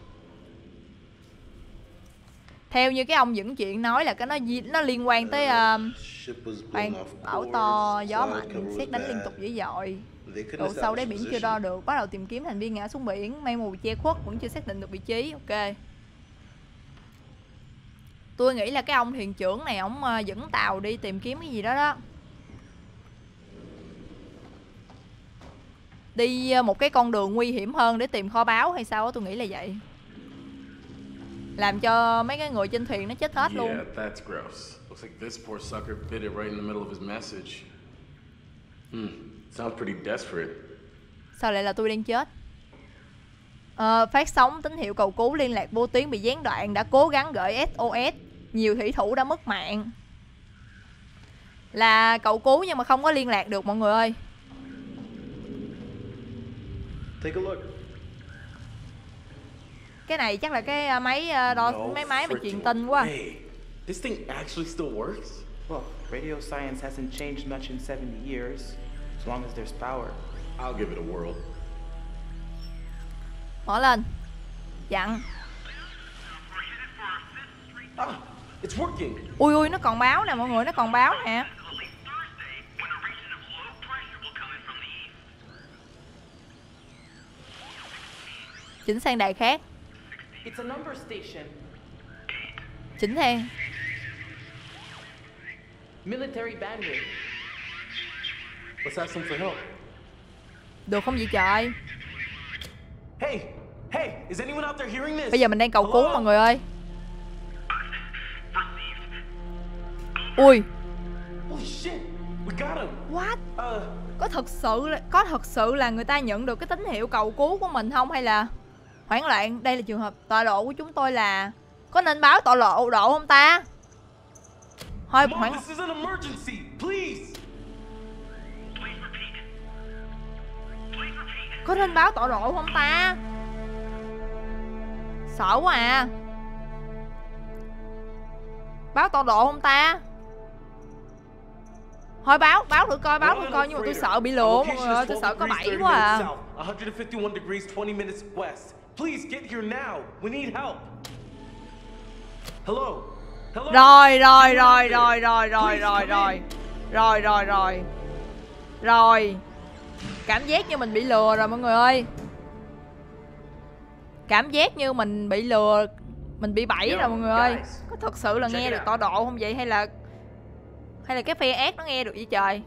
Theo như cái ông dẫn chuyện nói là cái nó nó liên quan tới uh, khoan, bão to, gió mạnh, sét đánh liên tục dữ dội. Độ sâu đáy biển chưa đo được, bắt đầu tìm kiếm thành viên ngã xuống biển, mây mù che khuất vẫn chưa xác định được vị trí. Ok. Tôi nghĩ là cái ông thuyền trưởng này ổng uh, dẫn tàu đi tìm kiếm cái gì đó đó. Đi uh, một cái con đường nguy hiểm hơn để tìm kho báu hay sao á, tôi nghĩ là vậy. Làm cho mấy cái người trên thuyền nó chết hết luôn. Yeah, that's gross. Looks like this poor sucker bit it right in the middle of his message. Hmm, sounds pretty desperate. Sao lại là tôi đang chết? Ờ, phát sóng tín hiệu cầu cứu, liên lạc vô tuyến bị gián đoạn, đã cố gắng gửi ét o ét, nhiều thủy thủ đã mất mạng. Là cầu cứu nhưng mà không có liên lạc được mọi người ơi. Take a look. Cái này chắc là cái máy đo, mấy máy mà truyền tin quá. Hey, this thing actually still works? Well, radio science hasn't changed much in seventy years, as long as there's power. I'll give it a whirl. Mở lên. Dặn. Ah, it's working. Ui ui, nó còn báo nè mọi người, nó còn báo nè. Chỉnh sang đài khác. It's a number station. Chỉnh sang. Military bandwidth. Let's have some for help. Được không vậy trời? Hey, hey, is anyone out there hearing this? Bây giờ mình đang cầu cứu mọi người ơi. Ui. Holy shit, we got him. What? Uh, Có thật sự là, có thật sự là người ta nhận được cái tín hiệu cầu cứu của mình không, hay là hoảng loạn? Đây là trường hợp tọa độ của chúng tôi, là có nên báo tọa độ độ không ta? Thôi Mom, hoảng. this is an emergency, please. Có nên báo tọa độ không ta? Sợ quá à. Báo tọa độ không ta? Thôi báo, báo thử coi, báo thử coi, nhưng mà tôi sợ bị lừa mọi người ơi, tôi sợ có bẫy quá à. one fifty-one degrees twenty minutes west. Please get here now. We need help. Hello. Hello. Rồi rồi rồi rồi rồi rồi rồi rồi. Rồi rồi rồi. Rồi. Cảm giác như mình bị lừa rồi mọi người ơi. Cảm giác như mình bị lừa, mình bị bẫy rồi mọi người ơi. Có thật sự là nghe được tọa độ không vậy, hay là hay là cái phe ác nó nghe được vậy trời?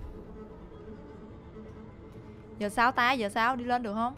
Giờ sao ta? Giờ sao? Đi lên được không?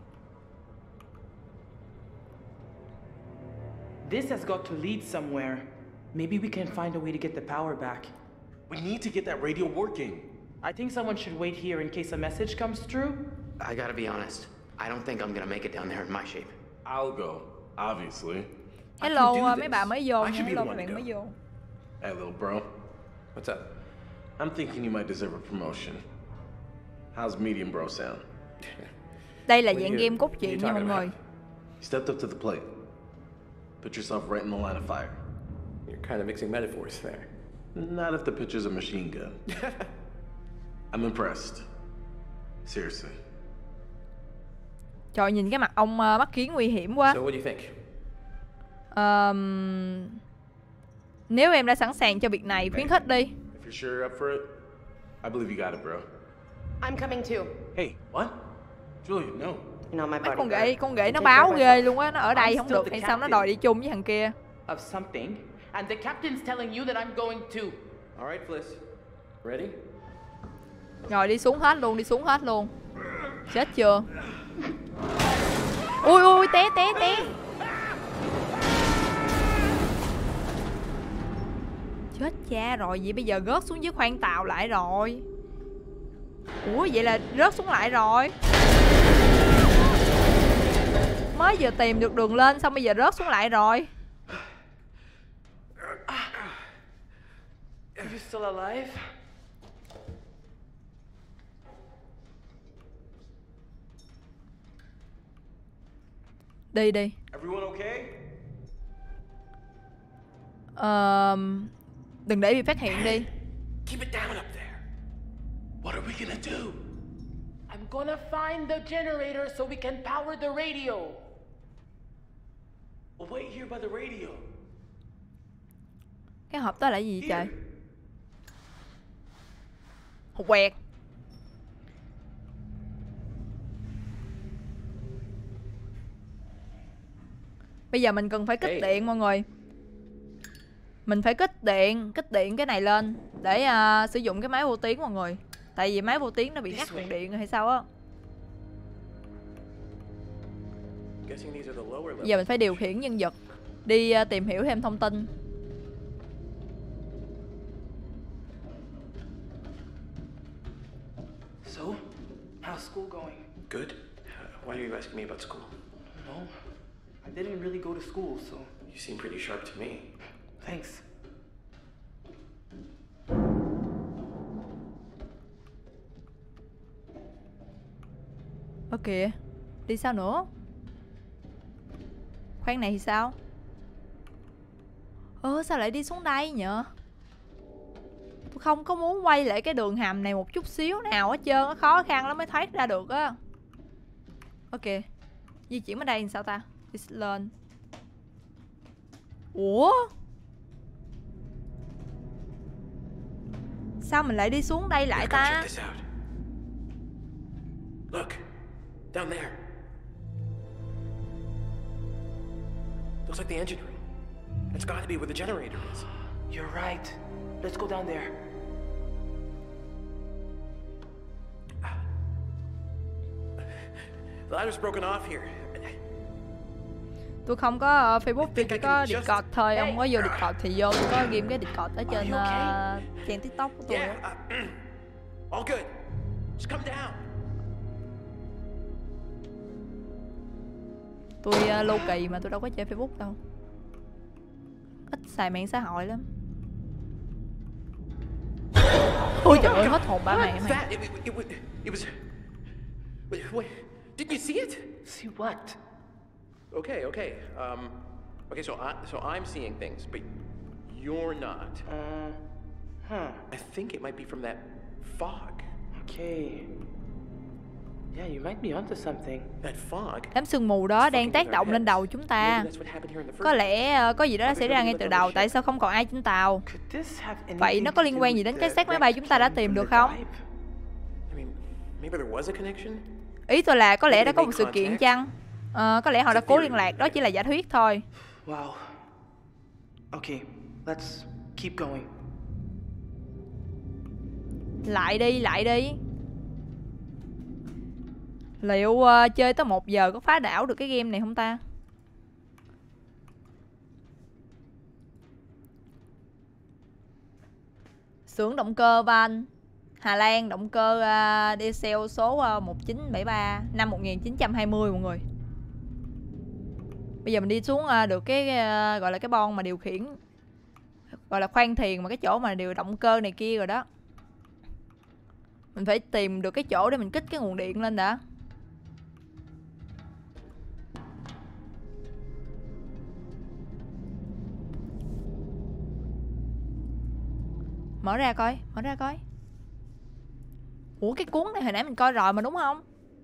This has got to lead somewhere. Maybe we can find a way to get the power back. We need to get that radio working. I think someone should wait here in case a message comes through. I gotta be honest. I don't think I'm gonna make it down there in my shape. I'll go, obviously. Hello, I can do mấy this. bà mới vô I nha. should be Hello the các one to bạn mới go. vô. Hey, little bro. What's up? I'm thinking you might deserve a promotion. How's medium bro sound? Đây là When dạng you- game cốt when truyện you nha mọi talking người. about? You stepped up to the plate. Put yourself right in the line of fire. You're kind of mixing metaphors there. Not if the picture's a machine gun. I'm impressed. Seriously. Trời, nhìn cái mặt ông uh, mắt kiến nguy hiểm quá. So what do you think? Ờm, Nếu em đã sẵn sàng cho việc này, khuyến khích đi. If you're sure you're up for it, I believe you got it, bro. I'm coming too. Hey, what? Julia, no. You know my Mấy con bodyguard. ghệ, con ghệ Can nó take báo care of ghê myself. luôn á, nó ở đây I'm không still được the hay sao nó captain. đòi đi chung với thằng kia. Of something, and the captain's telling you that I'm going too. All right, Fliss. Ready? Rồi đi xuống hết luôn, đi xuống hết luôn. Chết chưa? Ui ui té té té. Chết cha rồi, vậy bây giờ rớt xuống dưới khoang tàu lại rồi. Ủa vậy là rớt xuống lại rồi. Mới vừa tìm được đường lên xong bây giờ rớt xuống lại rồi. Are you still alive? Đi đi. Everyone okay? Ờm, Đừng để bị phát hiện đi. Keep it down up there. What are we gonna do? I'm gonna find the generator so we can power the radio. We'll wait here by the radio. Cái hộp đó là gì trời? Hộp quẹt. Bây giờ mình cần phải kích Hey. điện mọi người. Mình phải kích điện, kích điện cái này lên để à, sử dụng cái máy vô tuyến mọi người. Tại vì máy vô tuyến nó bị ngắt nguồn điện rồi hay sao á. Guessing these are the lower Bây levels. giờ mình phải điều khiển nhân vật đi à, tìm hiểu thêm thông tin. So, how's school going? Good. Uh, why are you asking me about school? No, I didn't really go to school, so You seem pretty sharp to me. thanks. Ơ kìa, đi sao nữa? Khoan này thì sao? Ơ sao lại đi xuống đây nhở? Tôi không có muốn quay lại cái đường hầm này một chút xíu nào hết trơn á, khó khăn lắm mới thoát ra được á. Ok, di chuyển ở đây làm sao ta? Đi lên. Ủa? Sao mình lại đi xuống đây lại Look, come ta? check this out. Look, down there. Looks like the engine room. It's got to be where the generator is. You're right. Let's go down there. The ladder's broken off here. Tôi không có uh, Facebook, tôi chỉ có Discord thôi. Ông có vô Discord thì vô, tôi có game cái Discord ở trên uh, trang TikTok của tôi. Yeah, uh, all good. Just come down. Tôi uh, low kỳ mà tôi đâu có chơi Facebook đâu. Ít xài mạng xã hội lắm. Ôi trời ơi, hết hồn ba mẹ mày. That, it, it, it, was- it was... Wait, wait, didn't you see it? See what? Okay, okay. Um, okay, so I, so I'm seeing things, but you're not. Uh, huh. I think it might be from that fog. Okay. Yeah, you might be onto something. That fog. Đám sương mù đó đang tác động lên đầu chúng ta. Maybe that's what happened here in the first Có lẽ uh, có gì đó đã xảy ra ngay từ đầu. Tại sao không còn ai trên tàu? Could this have anything Vậy nó có to liên do quan gì with đến the cái xác máy bay chúng ta đã wrecked tìm plane được from không? the dive? I mean, maybe there was a connection. Ý tôi là có lẽ đã có một sự kiện chăng? Ờ, có lẽ họ đã cố liên lạc, đó chỉ là giả thuyết thôi. Wow. Okay, let's keep going. Lại đi, lại đi. Liệu uh, chơi tới một giờ có phá đảo được cái game này không ta? Xưởng động cơ van Hà Lan, động cơ uh, diesel số uh, một chín bảy ba năm một nghìn chín trăm hai mươi mọi người. Bây giờ mình đi xuống uh, được cái uh, gọi là cái bon mà điều khiển, gọi là khoang thiền mà cái chỗ mà điều động cơ này kia rồi đó. Mình phải tìm được cái chỗ để mình kích cái nguồn điện lên đã. Mở ra coi, mở ra coi. Ủa cái cuốn này hồi nãy mình coi rồi mà đúng không?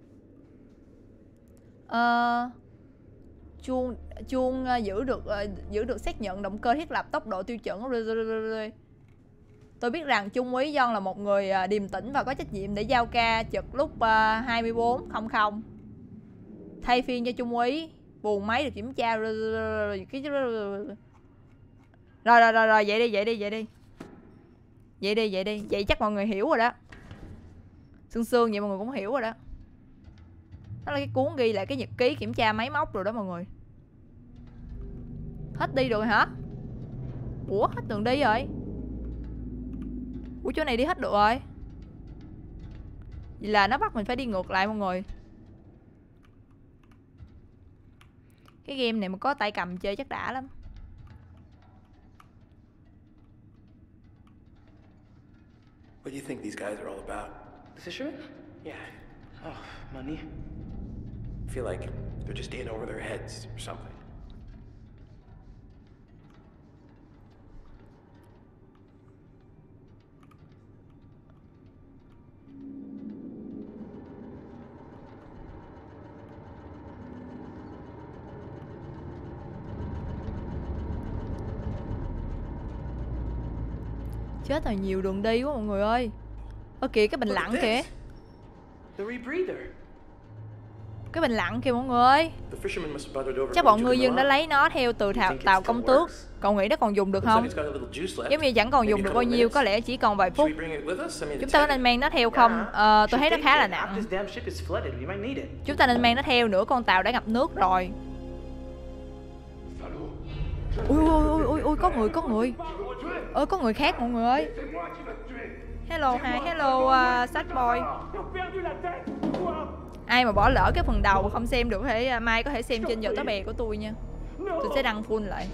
Ờ... Chuông chuông uh, giữ được uh, giữ được xác nhận động cơ thiết lập tốc độ tiêu chuẩn. Tôi biết rằng Trung úy John là một người uh, điềm tĩnh và có trách nhiệm để giao ca trực lúc uh, hai mươi bốn không không. Thay phiên cho Trung úy, buồng máy được kiểm tra. Rồi rồi rồi rồi vậy đi vậy đi vậy đi. Vậy đi vậy đi, vậy chắc mọi người hiểu rồi đó. Sương sương vậy mọi người cũng hiểu rồi đó. Đó là cái cuốn ghi lại cái nhật ký kiểm tra máy móc rồi đó mọi người. Hết đi rồi hả? Ủa hết đường đi rồi. Ủa chỗ này đi hết được rồi. Vậy là nó bắt mình phải đi ngược lại mọi người. Cái game này mà có tay cầm chơi chắc đã lắm. What do you think these guys are all about? The fishermen? Yeah, Oh, money. I feel like they're just in over their heads or something. Chết rồi, nhiều đường đi quá mọi người ơi. Ơ kìa cái bình lặng kìa. The rebreather. Cái bình lặng kìa mọi người ơi. Chắc bọn ngư dân đã lấy nó theo từ thảo, tàu công tước. Cậu nghĩ nó còn dùng được không? Giống như chẳng còn dùng được bao nhiêu, có lẽ chỉ còn vài phút. Chúng ta có nên mang nó theo không? Ờ, tôi thấy nó khá là nặng. Chúng ta nên mang nó theo nữa, con tàu đã ngập nước rồi. Ui ui ui ui ui, có người có người. Ơi có người khác mọi người ơi. Hello hi, hello uh, sad boy. Ai mà bỏ lỡ cái phần đầu không xem được thể mai có thể xem trên giờ tá bè của tôi nha. Tôi sẽ đăng full lại.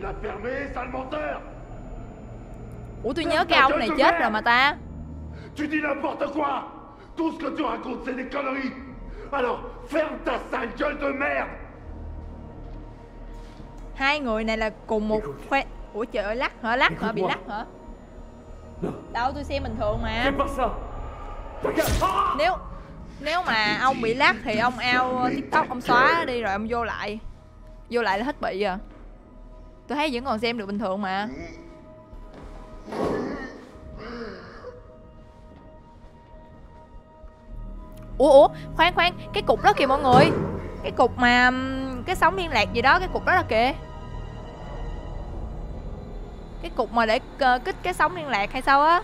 Ủa tôi nhớ cái ông này chết rồi mà ta. Tu dis n'importe quoi. Tout ce que tu racontes c'est des conneries. Alors, ferme ta sale gueule de merde. Hai người này là cùng một khoe. Ủa trời ơi, lắc hả? Lắc hả? Bị lắc hả? Đâu tôi xem bình thường mà. Nếu Nếu mà ông bị lắc thì ông out TikTok, ông xóa đi rồi ông vô lại. Vô lại là hết bị à. Tôi thấy vẫn còn xem được bình thường mà. Ủa ủa, khoan khoan, cái cục đó kìa mọi người. Cái cục mà cái sóng liên lạc gì đó, cái cục đó là kìa. Cái cục mà để uh, kích cái sóng liên lạc hay sao á.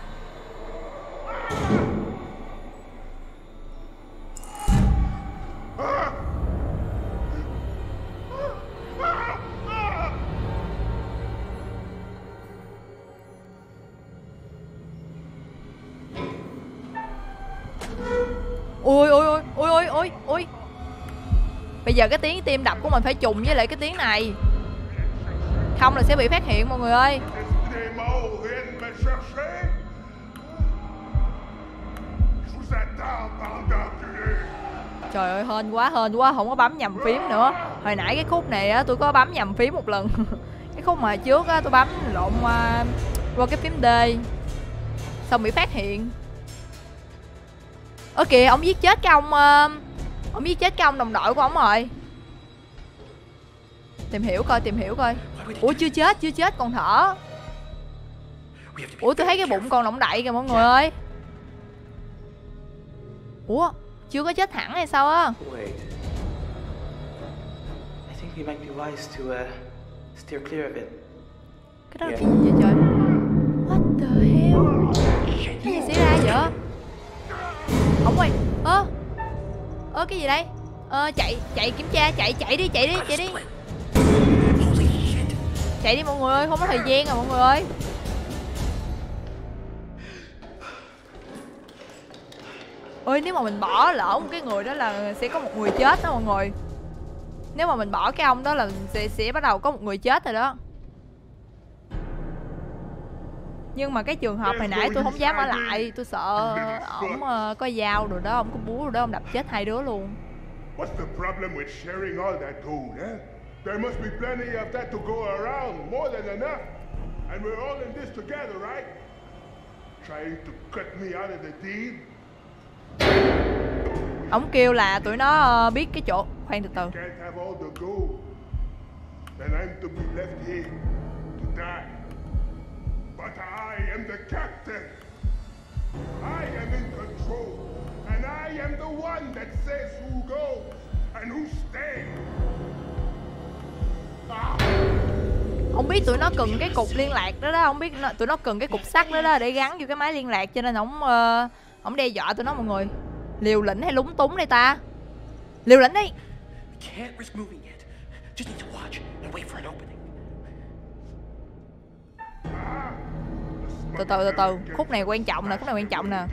Ôi ôi ôi ôi ôi ôi ôi. Bây giờ cái tiếng tim đập của mình phải trùng với lại cái tiếng này. Không là sẽ bị phát hiện mọi người ơi. Trời ơi hên quá hên quá, không có bấm nhầm phím nữa. Hồi nãy cái khúc này á tôi có bấm nhầm phím một lần. Cái khúc mà trước á tôi bấm lộn qua, qua cái phím D. Xong bị phát hiện. Ơ kìa ông giết chết cái ông uh, ông giết chết cái ông đồng đội của ông rồi. Tìm hiểu coi, tìm hiểu coi. Ủa chưa chết, chưa chết còn thở. Ủa tôi thấy cái bụng còn động đậy kìa mọi người ơi. Ủa chưa có chết hẳn hay sao á? I think we might be wise to uh, steer clear of it. Cái đó là cái gì vậy trời? What the hell? Cái gì xảy ra vậy? Ông ơi, ơ ơ cái gì đây? Ơ chạy chạy kiểm tra, chạy chạy đi chạy đi chạy đi chạy đi mọi người ơi, không có thời gian rồi mọi người ơi. Ơi nếu mà mình bỏ lỡ một cái người đó là sẽ có một người chết đó mọi người. Nếu mà mình bỏ cái ông đó là sẽ, sẽ bắt đầu có một người chết rồi đó. Nhưng mà cái trường hợp hồi nãy tôi không dám ở lại. Tôi sợ ổng uh, có dao rồi đó, ông có búa rồi đó, ông đập chết hai đứa luôn. What's the problem with sharing all that gold, eh? There must be plenty of that to go around, more than enough. And we're all in this together, right? Trying to cut me out of the deal? Ông kêu là tụi nó biết cái chỗ. Khoan từ từ. Can't have all the gold. Then I'm to be left here to die. But I am the captain. I am in control. And I am the one that says who goes and who stays. Ah. Ông biết tụi nó cần cái cục liên lạc đó đó, ông biết nó, tụi nó cần cái cục sắt đó đó để gắn vô cái máy liên lạc, cho nên ổng uh, ổng đe dọa tụi nó mọi người. Liều lĩnh hay lúng túng đây ta? Liều lĩnh đi. Từ từ từ từ, khúc này quan trọng nè, khúc này quan trọng nè.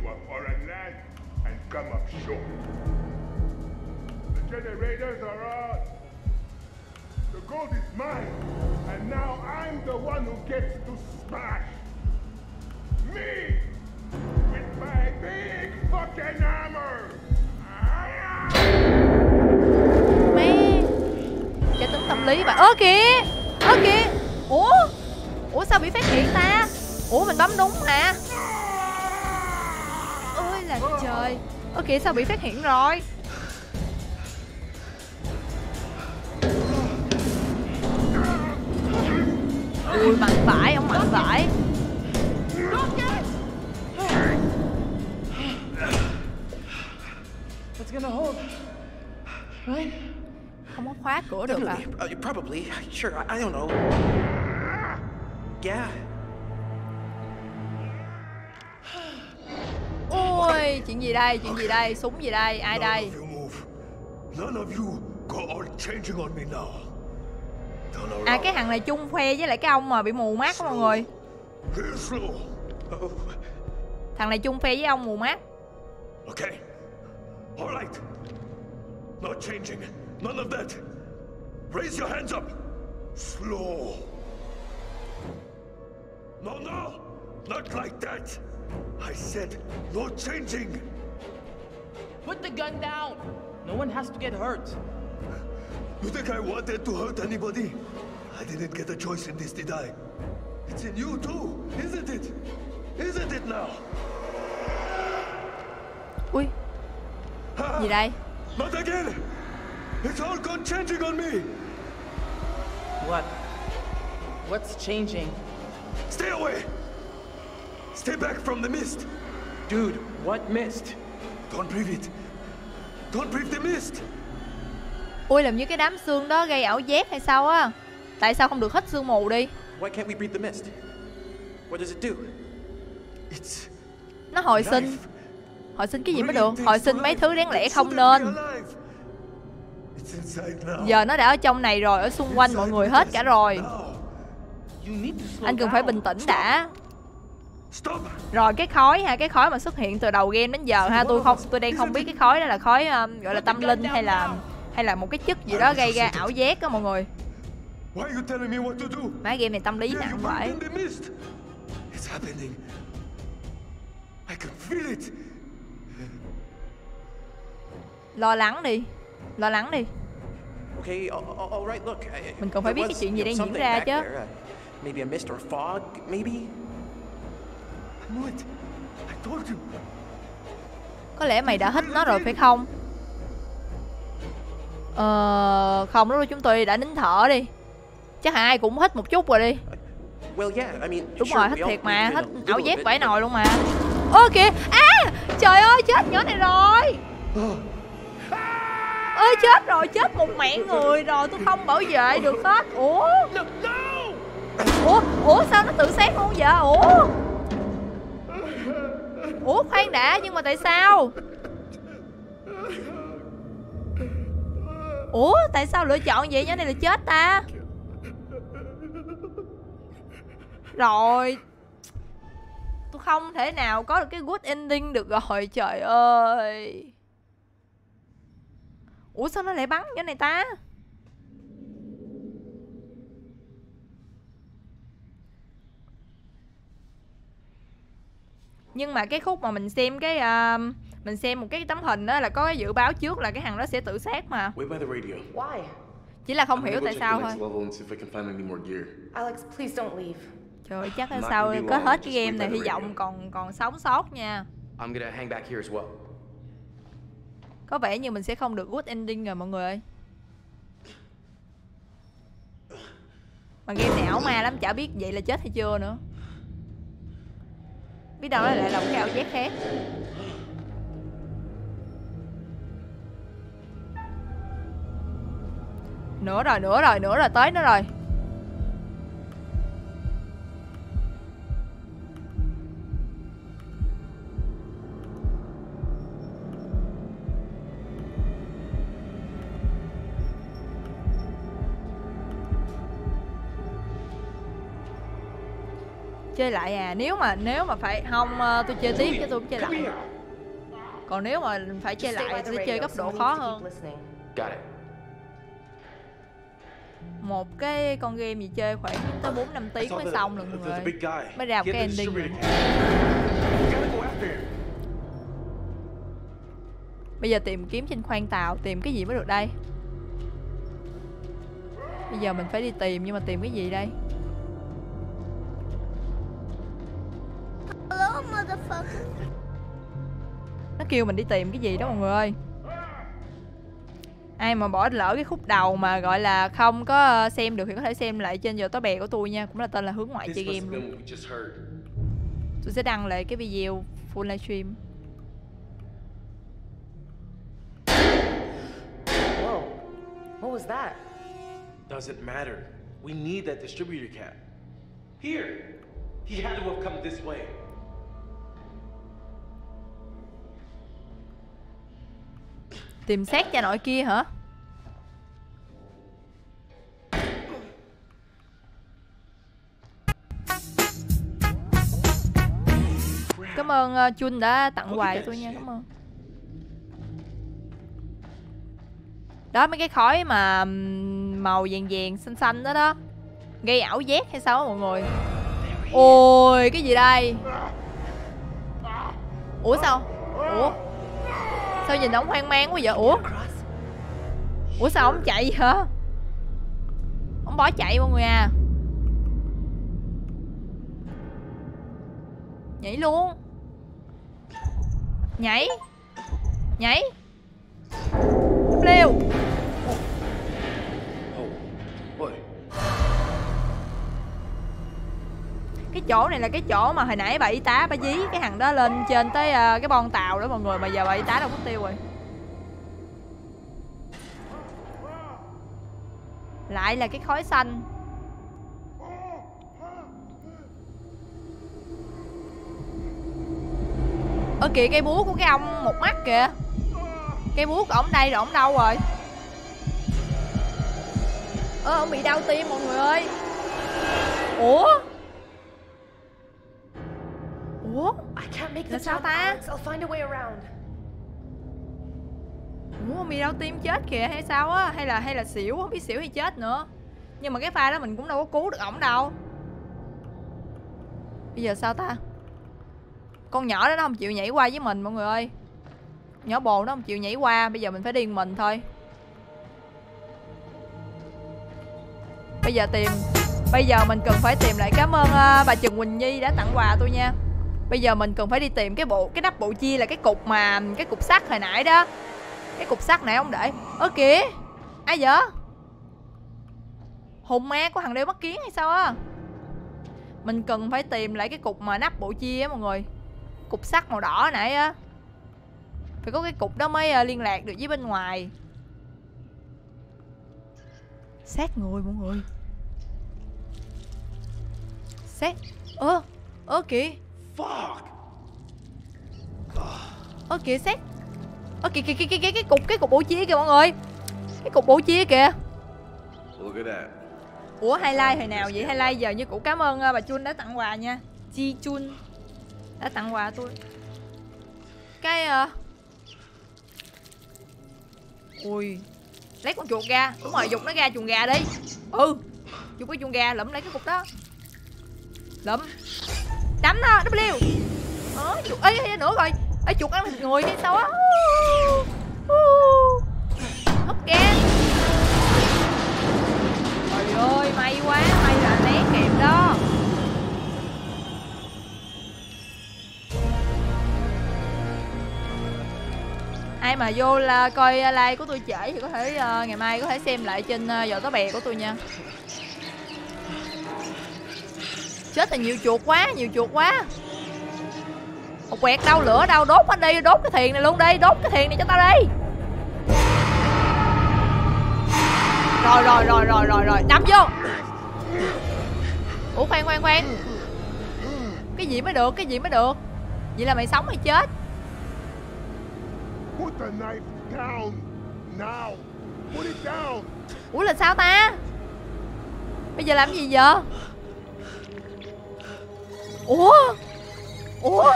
The gold is mine, and now I'm the one who gets to smash. Me! With my big fucking hammer! Mẹ! Cho tính tâm lý vậy. Ơ kìa! Ơ kìa! Ủa? Ủa sao bị phát hiện ta? Ủa mình bấm đúng mà. Ôi là trời. Ơ kìa sao bị phát hiện rồi? Ui mạnh vãi, ông mạnh vãi. What's gonna hold? Right? Không có khóa cửa được à? Uh, probably. Sure, I, I don't know. Yeah. Ôi, chuyện gì đây? Chuyện gì đây? Súng gì đây? Ai đây? None of you go all changing on me now. À cái thằng này chung phe với lại cái ông mà bị mù mắt đó mọi người. Thằng này chung phe với ông mù mắt. Okay. All right. No changing. None of that. Raise your hands up. Slow. No, no. Not like that. I said no changing. Put the gun down. No one has to get hurt. You think I wanted to hurt anybody? I didn't get a choice in this, did I? It's in you too, isn't it? Isn't it now? Ui. Gì đây? Not again! It's all gone changing on me! What? What's changing? Stay away! Stay back from the mist! Dude, what mist? Don't breathe it! Don't breathe the mist! Ui làm như cái đám xương đó gây ảo giác hay sao á? Tại sao không được hít sương mù đi? Why can't we breathe the mist? What does it do? It's nó hồi sinh. Hồi sinh cái gì mới được? Hồi sinh mấy thứ đáng lẽ không nên. Giờ nó đã ở trong này rồi, ở xung quanh mọi người hết cả rồi. Anh cần phải bình tĩnh đã. Rồi cái khói ha, cái khói mà xuất hiện từ đầu game đến giờ ha, tôi không tôi đang không biết cái khói đó là khói um, gọi là tâm linh hay là hay là một cái chất gì đó gây ra ảo giác đó mọi người. Mấy game này tâm lý nặng vậy. Lo lắng đi, lo lắng đi. Mình còn phải biết cái chuyện gì đang diễn ra chứ. Maybe a mist or fog, maybe. Có lẽ mày đã hít nó rồi phải không? Ờ, không, lúc đó chúng tôi đã nín thở đi. Chắc ai cũng hít một chút rồi đi. Đúng rồi, hít thiệt mà, hít ảo giác vãi nồi luôn mà. Ơ kìa, à, trời ơi, chết nhỏ này rồi. Ơi chết rồi, chết một mạng người rồi, tôi không bảo vệ được hết. Ủa? Ủa, ủa sao nó tự sát luôn vậy? Ủa? Ủa khoan đã, nhưng mà tại sao? Ủa tại sao lựa chọn vậy, nhỏ này là chết ta? Rồi, tôi không thể nào có được cái good ending được rồi, trời ơi. Ủa sao nó lại bắn nhỏ này ta? Nhưng mà cái khúc mà mình xem cái uh, mình xem một cái tấm hình đó là có cái dự báo trước là cái thằng đó sẽ tự sát mà. Why? Chỉ là không hiểu tại sao thôi. Alex, please don't leave. Trời ơi, chắc là sau có hết cái game này hy vọng còn còn sống sót nha. I'm gonna hang back here as well. Có vẻ như mình sẽ không được good ending rồi mọi người ơi. Mà game này ảo ma lắm, chả biết vậy là chết hay chưa nữa. Biết đâu nó lại là một cái ảo giác khác. Nữa rồi, nữa rồi, nữa rồi, tới nó rồi. Chơi lại à? Nếu mà nếu mà phải không uh, tôi chơi tiếp chứ tôi cũng chơi lại. Còn nếu mà phải chơi lại thì tôi sẽ chơi gấp độ khó hơn. Một cái con game gì chơi khoảng tới bốn năm tiếng mới xong rồi mọi người. Mới ra một cái ending rồi. Bây giờ tìm kiếm trên khoang tàu, tìm cái gì mới được đây? Bây giờ mình phải đi tìm, nhưng mà tìm cái gì đây? Hello, motherfucker. Nó kêu mình đi tìm cái gì đó mọi người ơi. Ai mà bỏ lỡ cái khúc đầu mà gọi là không có xem được thì có thể xem lại trên YouTube của tôi nha. Cũng là tên là Hướng Ngoại Chơi Game luôn. Tôi sẽ đăng lại cái video full livestream. Whoa, what was that? Doesn't matter. We need that distributor cap. Here. He had to have come this way. Tìm xác cha nội kia hả? Cảm ơn uh, Chun đã tặng quà cho tôi nha, cảm ơn. Đó, mấy cái khói mà màu vàng vàng xanh xanh đó đó, gây ảo giác hay sao đó mọi người. Ôi, cái gì đây? Ủa sao? Ủa? Sao nhìn ổng hoang mang quá vậy? Ủa? Ủa sao ổng chạy hả? Ổng bỏ chạy mọi người à. Nhảy luôn. Nhảy. Nhảy. Leo. Cái chỗ này là cái chỗ mà hồi nãy bà y tá bà dí cái thằng đó lên trên tới uh, cái bon tàu đó mọi người. Mà giờ bà y tá đâu mất tiêu rồi. Lại là cái khói xanh. Ơ kìa, cây búa của cái ông một mắt kìa. Cây búa của ổng đây rồi, ổng đâu rồi? Ơ, ổng bị đau tim mọi người ơi. Ủa? Ủa? Là sao ta? Ủa, bị đau tim chết kìa hay sao á? Hay là hay là xỉu, không biết xỉu hay chết nữa. Nhưng mà cái pha đó mình cũng đâu có cứu được ổng đâu. Bây giờ sao ta? Con nhỏ đó nó không chịu nhảy qua với mình mọi người ơi. Nhỏ bồ nó không chịu nhảy qua. Bây giờ mình phải đi mình thôi. Bây giờ tìm Bây giờ mình cần phải tìm lại. Cảm ơn uh, bà Trần Quỳnh Nhi đã tặng quà tôi nha. Bây giờ mình cần phải đi tìm cái bộ Cái nắp bộ chia là cái cục mà Cái cục sắt hồi nãy đó. Cái cục sắt này ông để. Ơ kìa, ai vậy? Hồn ma của thằng đeo mắt kiến hay sao á? Mình cần phải tìm lại cái cục mà nắp bộ chia á mọi người. Cục sắt màu đỏ nãy á. Phải có cái cục đó mới uh, liên lạc được với bên ngoài. Sát người mọi người. Sát. Ơ Ơ kìa. Ơ kìa sát. Ơ kìa kìa kìa kìa cái cục cái cục bộ chia kìa mọi người. Cái cục bộ chia kìa. Ủa highlight hồi nào vậy? Highlight giờ như cũ. Cảm ơn uh, bà Chun đã tặng quà nha. Chi Chun đã tặng quà tôi. Cái uh... ui, lấy con chuột ra. Đúng rồi, giục nó ra chuồng gà đi. Ừ, giục cái chuồng gà, lụm lấy cái cục đó. Lụm. Đấm nó, W. Ờ, chuột, ê, ê, nữa rồi. Ê, chuột ăn thịt người hay sao á. Hấp gan. Trời ơi, may quá, may là né kịp đó. Ai mà vô là coi like của tôi trễ thì có thể uh, ngày mai có thể xem lại trên uh, giỏ có bè của tôi nha. Chết là nhiều chuột quá, nhiều chuột quá. Một quẹt đâu, lửa đâu, đốt nó đi, đốt cái thuyền này luôn đi, đốt cái thuyền này cho tao đi. Rồi rồi rồi rồi rồi rồi, đâm vô. Ủa khoan khoan khoan. Cái gì mới được, cái gì mới được. Vậy là mày sống hay chết? Put the knife down now. Put it down. Ủa là sao ta? Bây giờ làm gì vậy? Ủa? Ủa?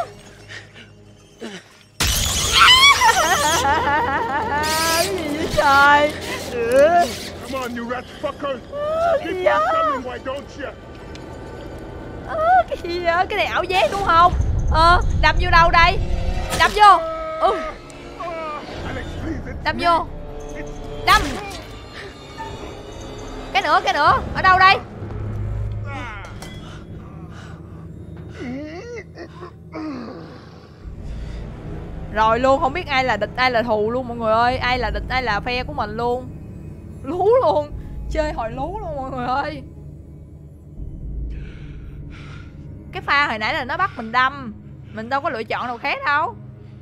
Cái gì vậy trời? Come on, you rat fucker. Cái gì Keep vậy? coming, why don't you? À, cái gì vậy? Cái này ảo giác đúng không? Ờ, đâm vô đâu đây? Đâm vô. Ừ. Đâm vô. Đâm. Cái nữa, cái nữa. Ở đâu đây? Rồi luôn, không biết ai là địch ai là thù luôn mọi người ơi. Ai là địch ai là phe của mình luôn. Lú luôn. Chơi hồi lú luôn mọi người ơi. Cái pha hồi nãy là nó bắt mình đâm. Mình đâu có lựa chọn nào khác đâu.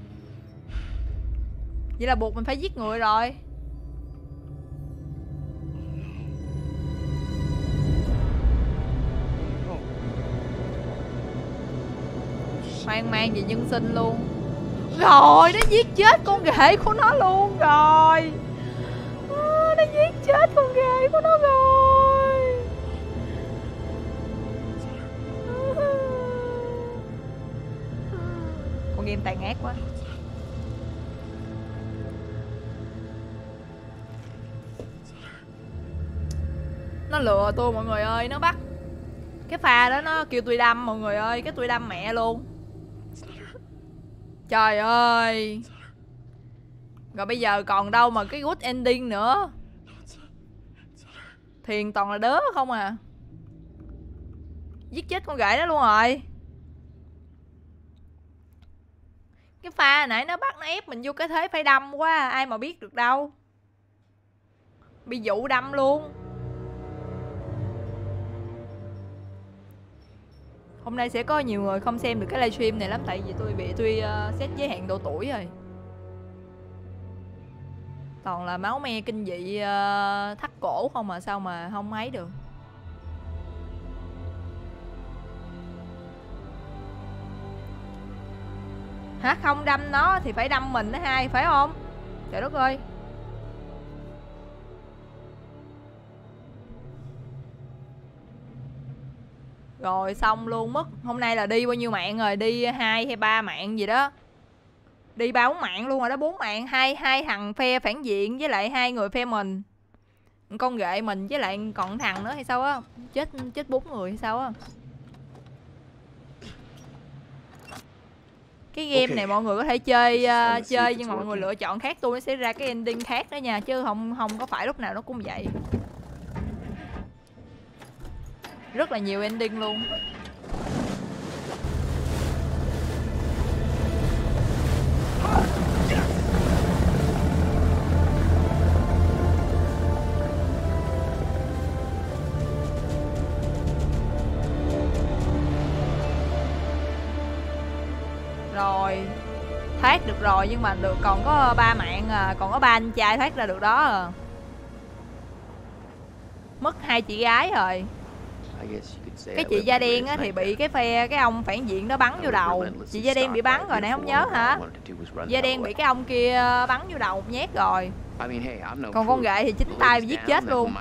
Vậy là buộc mình phải giết người rồi. Hoang mang về nhân sinh luôn. Rồi nó giết chết con ghệ của nó luôn rồi. À, nó giết chết con ghệ của nó rồi. À. Con game tàn ác quá. Nó lừa tôi mọi người ơi. Nó bắt cái pha đó, nó kêu tôi đâm mọi người ơi. Cái tôi đâm mẹ luôn. Trời ơi. Rồi bây giờ còn đâu mà cái good ending nữa. Thiền toàn là đớ không à. Giết chết con gái đó luôn rồi. Cái pha nãy nó bắt nó ép mình vô cái thế phải đâm quá. Ai mà biết được đâu. Bị dụ đâm luôn. Hôm nay sẽ có nhiều người không xem được cái livestream này lắm. Tại vì tôi bị tôi uh, set giới hạn độ tuổi rồi. Toàn là máu me kinh dị uh, thắt cổ không mà sao mà không ấy được. Hả? Không đâm nó thì phải đâm mình đó hai, phải không? Trời đất ơi. Rồi xong luôn mất. Hôm nay là đi bao nhiêu mạng rồi? Đi hai hay ba mạng gì đó. Đi ba bốn mạng luôn rồi đó, bốn mạng, hai hai thằng phe phản diện với lại hai người phe mình. Con ghệ mình với lại còn thằng nữa hay sao á? Chết chết bốn người hay sao á? Cái game okay. này mọi người có thể chơi uh, chơi nhưng mà mọi người lựa chọn khác, tôi nó sẽ ra cái ending khác đó nha, chứ không không có phải lúc nào nó cũng vậy. Rất là nhiều ending luôn. Rồi thoát được rồi, nhưng mà được còn có ba mạng à, còn có ba anh trai thoát ra được đó à. Mất hai chị gái rồi. Cái chị da đen á thì bị cái phe cái ông phản diện đó bắn vô đầu. Chị da đen bị bắn rồi này, không nhớ hả? Da đen bị cái ông kia bắn vô đầu một nhát rồi. Còn con gậy thì chính tay giết chết luôn.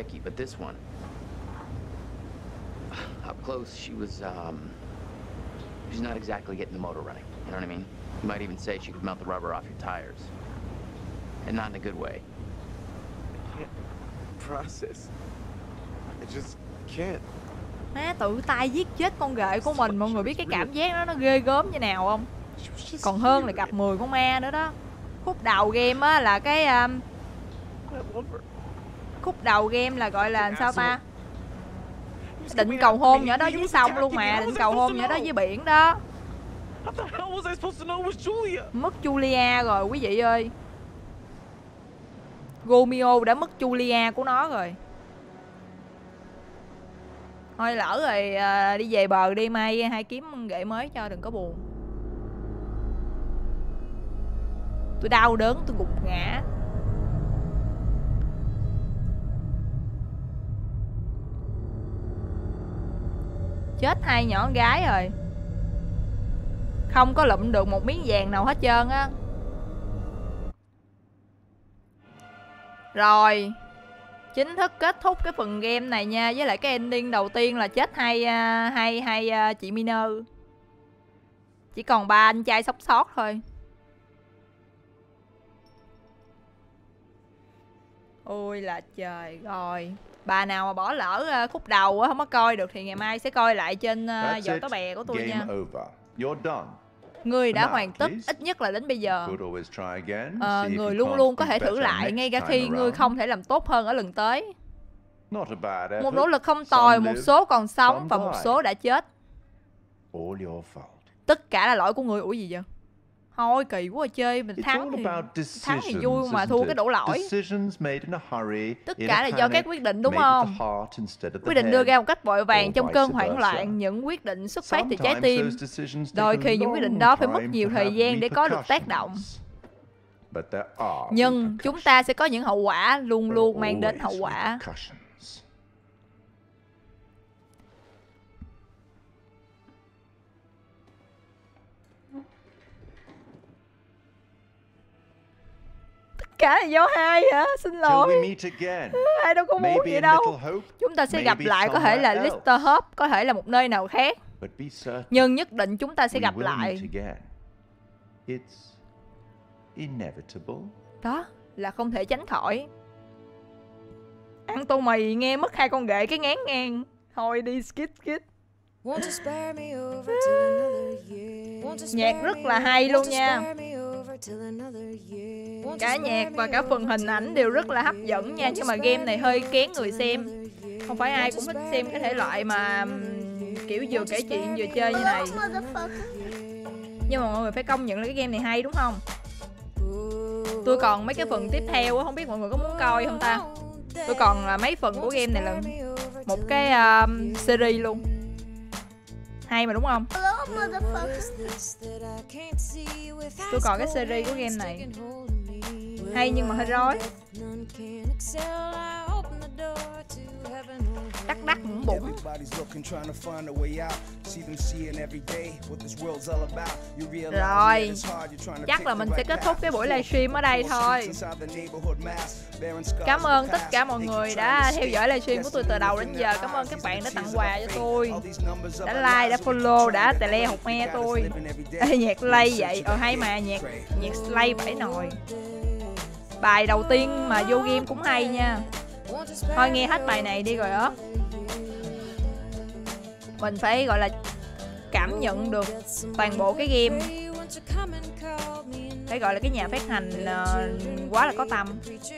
She's not exactly getting the motor running. You know what I mean? You might even say she could melt the rubber off your tires. And not in a good way. I can't process. I just can't. Má tự tay giết chết con ghệ của mình. Mọi người biết cái cảm giác đó nó ghê gớm như nào không? Còn hơn là gặp mười con ma nữa đó. Khúc đầu game á là cái um, khúc đầu game là gọi là sao ta? Định cầu hôn nhỏ đó dưới sông luôn mà. Định cầu hôn nhỏ đó dưới biển đó. How the hell was I supposed to know it was Julia? Mất Julia rồi quý vị ơi. Romeo đã mất Julia của nó rồi. Thôi lỡ rồi à, đi về bờ đi, mai hai kiếm ghệ mới cho, đừng có buồn. Tôi đau đớn, tôi gục ngã. Chết hai nhỏ con gái rồi. Không có lụm được một miếng vàng nào hết trơn á. Rồi, chính thức kết thúc cái phần game này nha. Với lại cái ending đầu tiên là chết hai hai hai chị Miner. Chỉ còn ba anh trai sống sót thôi. Ôi là trời. Rồi, bà nào mà bỏ lỡ khúc đầu á, không có coi được thì ngày mai sẽ coi lại trên uh, Giỏ Táo Bè của tôi Game nha. over. You're done. Người đã Now, hoàn tất, please. ít nhất là đến bây giờ. Could always try again, Ờ, see if người you luôn can't luôn có do thể thử better lại next ngay cả time khi ngươi around. không thể làm tốt hơn ở lần tới. Not a bad Một effort. nỗ lực không Some tồi, một live, số còn sống some và một die. số đã chết. All your fault. Tất cả là lỗi của người. Ủa gì vậy? Thôi kỳ quá, chơi mình It's thắng all thì about thắng thì decisions, vui mà isn't thua cái it? đổ lỗi. Decisions made in a hurry, Tất in cả a là do các panic, quyết định đúng made at không? the heart instead of the Quyết định đưa head. ra một cách vội vàng Or trong cơn vice hoảng versa. loạn. Những quyết định xuất phát từ trái Sometimes tim. those decisions Đôi take a khi những quyết định long đó phải mất time nhiều to thời have gian để có được tác động. repercussions. But there are Nhưng chúng ta sẽ có những hậu quả, luôn luôn mang đến hậu always quả. repercussions. Cả là do hai hả? Xin Till we lỗi. meet again. Hai đâu có muốn Maybe gì in đâu. Little Hope, Chúng ta sẽ gặp maybe lại, có thể là somewhere Lister Hope, có thể là một nơi nào khác. But be certain Nhưng nhất định chúng ta sẽ we gặp will lại. meet again. It's inevitable. Đó là không thể tránh khỏi. Ăn tô mì nghe mất hai con ghệ cái ngán ngang. Thôi đi skip skip. Nhạc rất là hay luôn nha. Cả nhạc và cả phần hình ảnh đều rất là hấp dẫn nha. Nhưng mà game này hơi kén người xem. Không phải ai cũng thích xem cái thể loại mà kiểu vừa kể chuyện vừa chơi như này. Nhưng mà mọi người phải công nhận là cái game này hay đúng không? Tôi còn mấy cái phần tiếp theo á, không biết mọi người có muốn coi không ta? Tôi còn là mấy phần của game này là một cái uh, series luôn. Hay mà đúng không? Tôi còn cái series của game này. Hay nhưng mà hơi rối. Đắc đắc cũng bụng. Rồi, chắc là mình sẽ kết thúc cái buổi livestream ở đây thôi. Cảm ơn tất cả mọi người đã theo dõi livestream của tôi từ đầu đến giờ. Cảm ơn các bạn đã tặng quà cho tôi, đã like, đã follow, đã tè le hột me tôi. Ê, nhạc Slay vậy, ờ hay mà, nhạc nhạc Slay bảy nồi. Bài đầu tiên mà vô game cũng hay nha. Thôi nghe hết bài này đi rồi đó. Mình phải gọi là cảm nhận được toàn bộ cái game. Phải gọi là cái nhà phát hành uh, quá là có tâm.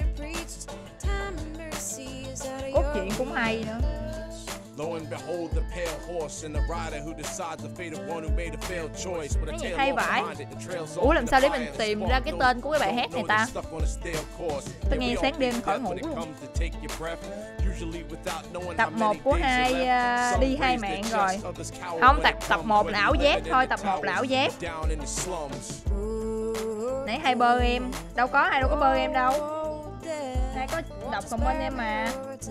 Cốt truyện cũng hay nữa. Cái hay vãi. Ủa làm sao để mình tìm ra cái tên của cái bài hát này ta? Tôi nghe sáng đêm khỏi ngủ luôn. Tập một của hai uh, đi hai mạng rồi. Không, tập tập một là ảo giác thôi, tập một là ảo giác. Nãy hai bơ em. Đâu có, hai đâu có bơ em đâu. Hai có đọc comment em mà.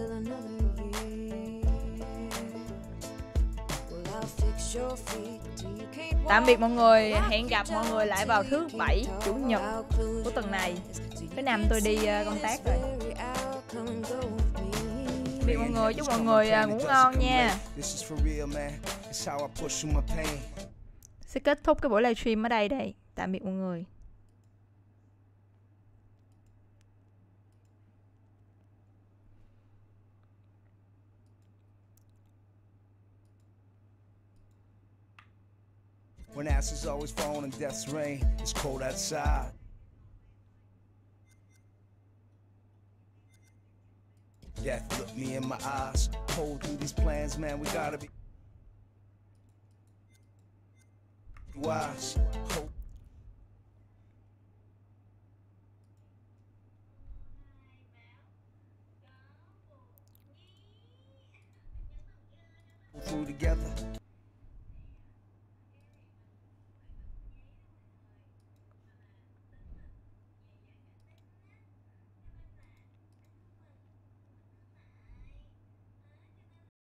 Tạm biệt mọi người, hẹn gặp mọi người lại vào thứ bảy, chủ nhật của tuần này. Thứ năm tôi đi uh, công tác rồi. Tạm biệt mọi người, chúc mọi người uh, ngủ ngon nha. Sẽ kết thúc cái buổi livestream ở đây đây. Tạm biệt mọi người. When ashes always fall in death's rain, it's cold outside. Death looked me in my eyes. Hold through these plans, man, we gotta be. wise. Hope through together.